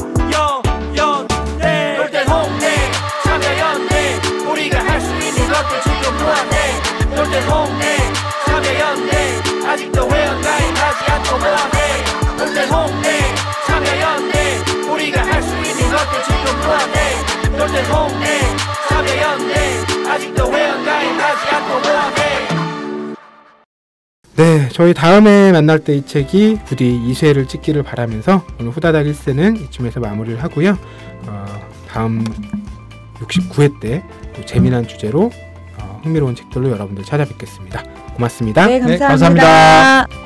참여연대 놀땐 홍대 참여연대 우리가 할 수 있는 것들 지금 뭐하네 놀땐 홍대 참여연대 아직도 회원가입하지 않고 뭐하네 놀땐 홍대 참여연대 우리가 할 수 있는 것들 지금 뭐하네 놀땐 홍대 참여연대 아직도 회원가입하지 않고 뭐하네 네, 저희 다음에 만날 때 이 책이 부디 이 쇄를 찍기를 바라면서 오늘 후다닥 일 세는 이쯤에서 마무리를 하고요. 어, 다음 육십구 회 때 또 재미난 주제로 어, 흥미로운 책들로 여러분들 찾아뵙겠습니다. 고맙습니다. 네, 감사합니다. 네, 감사합니다.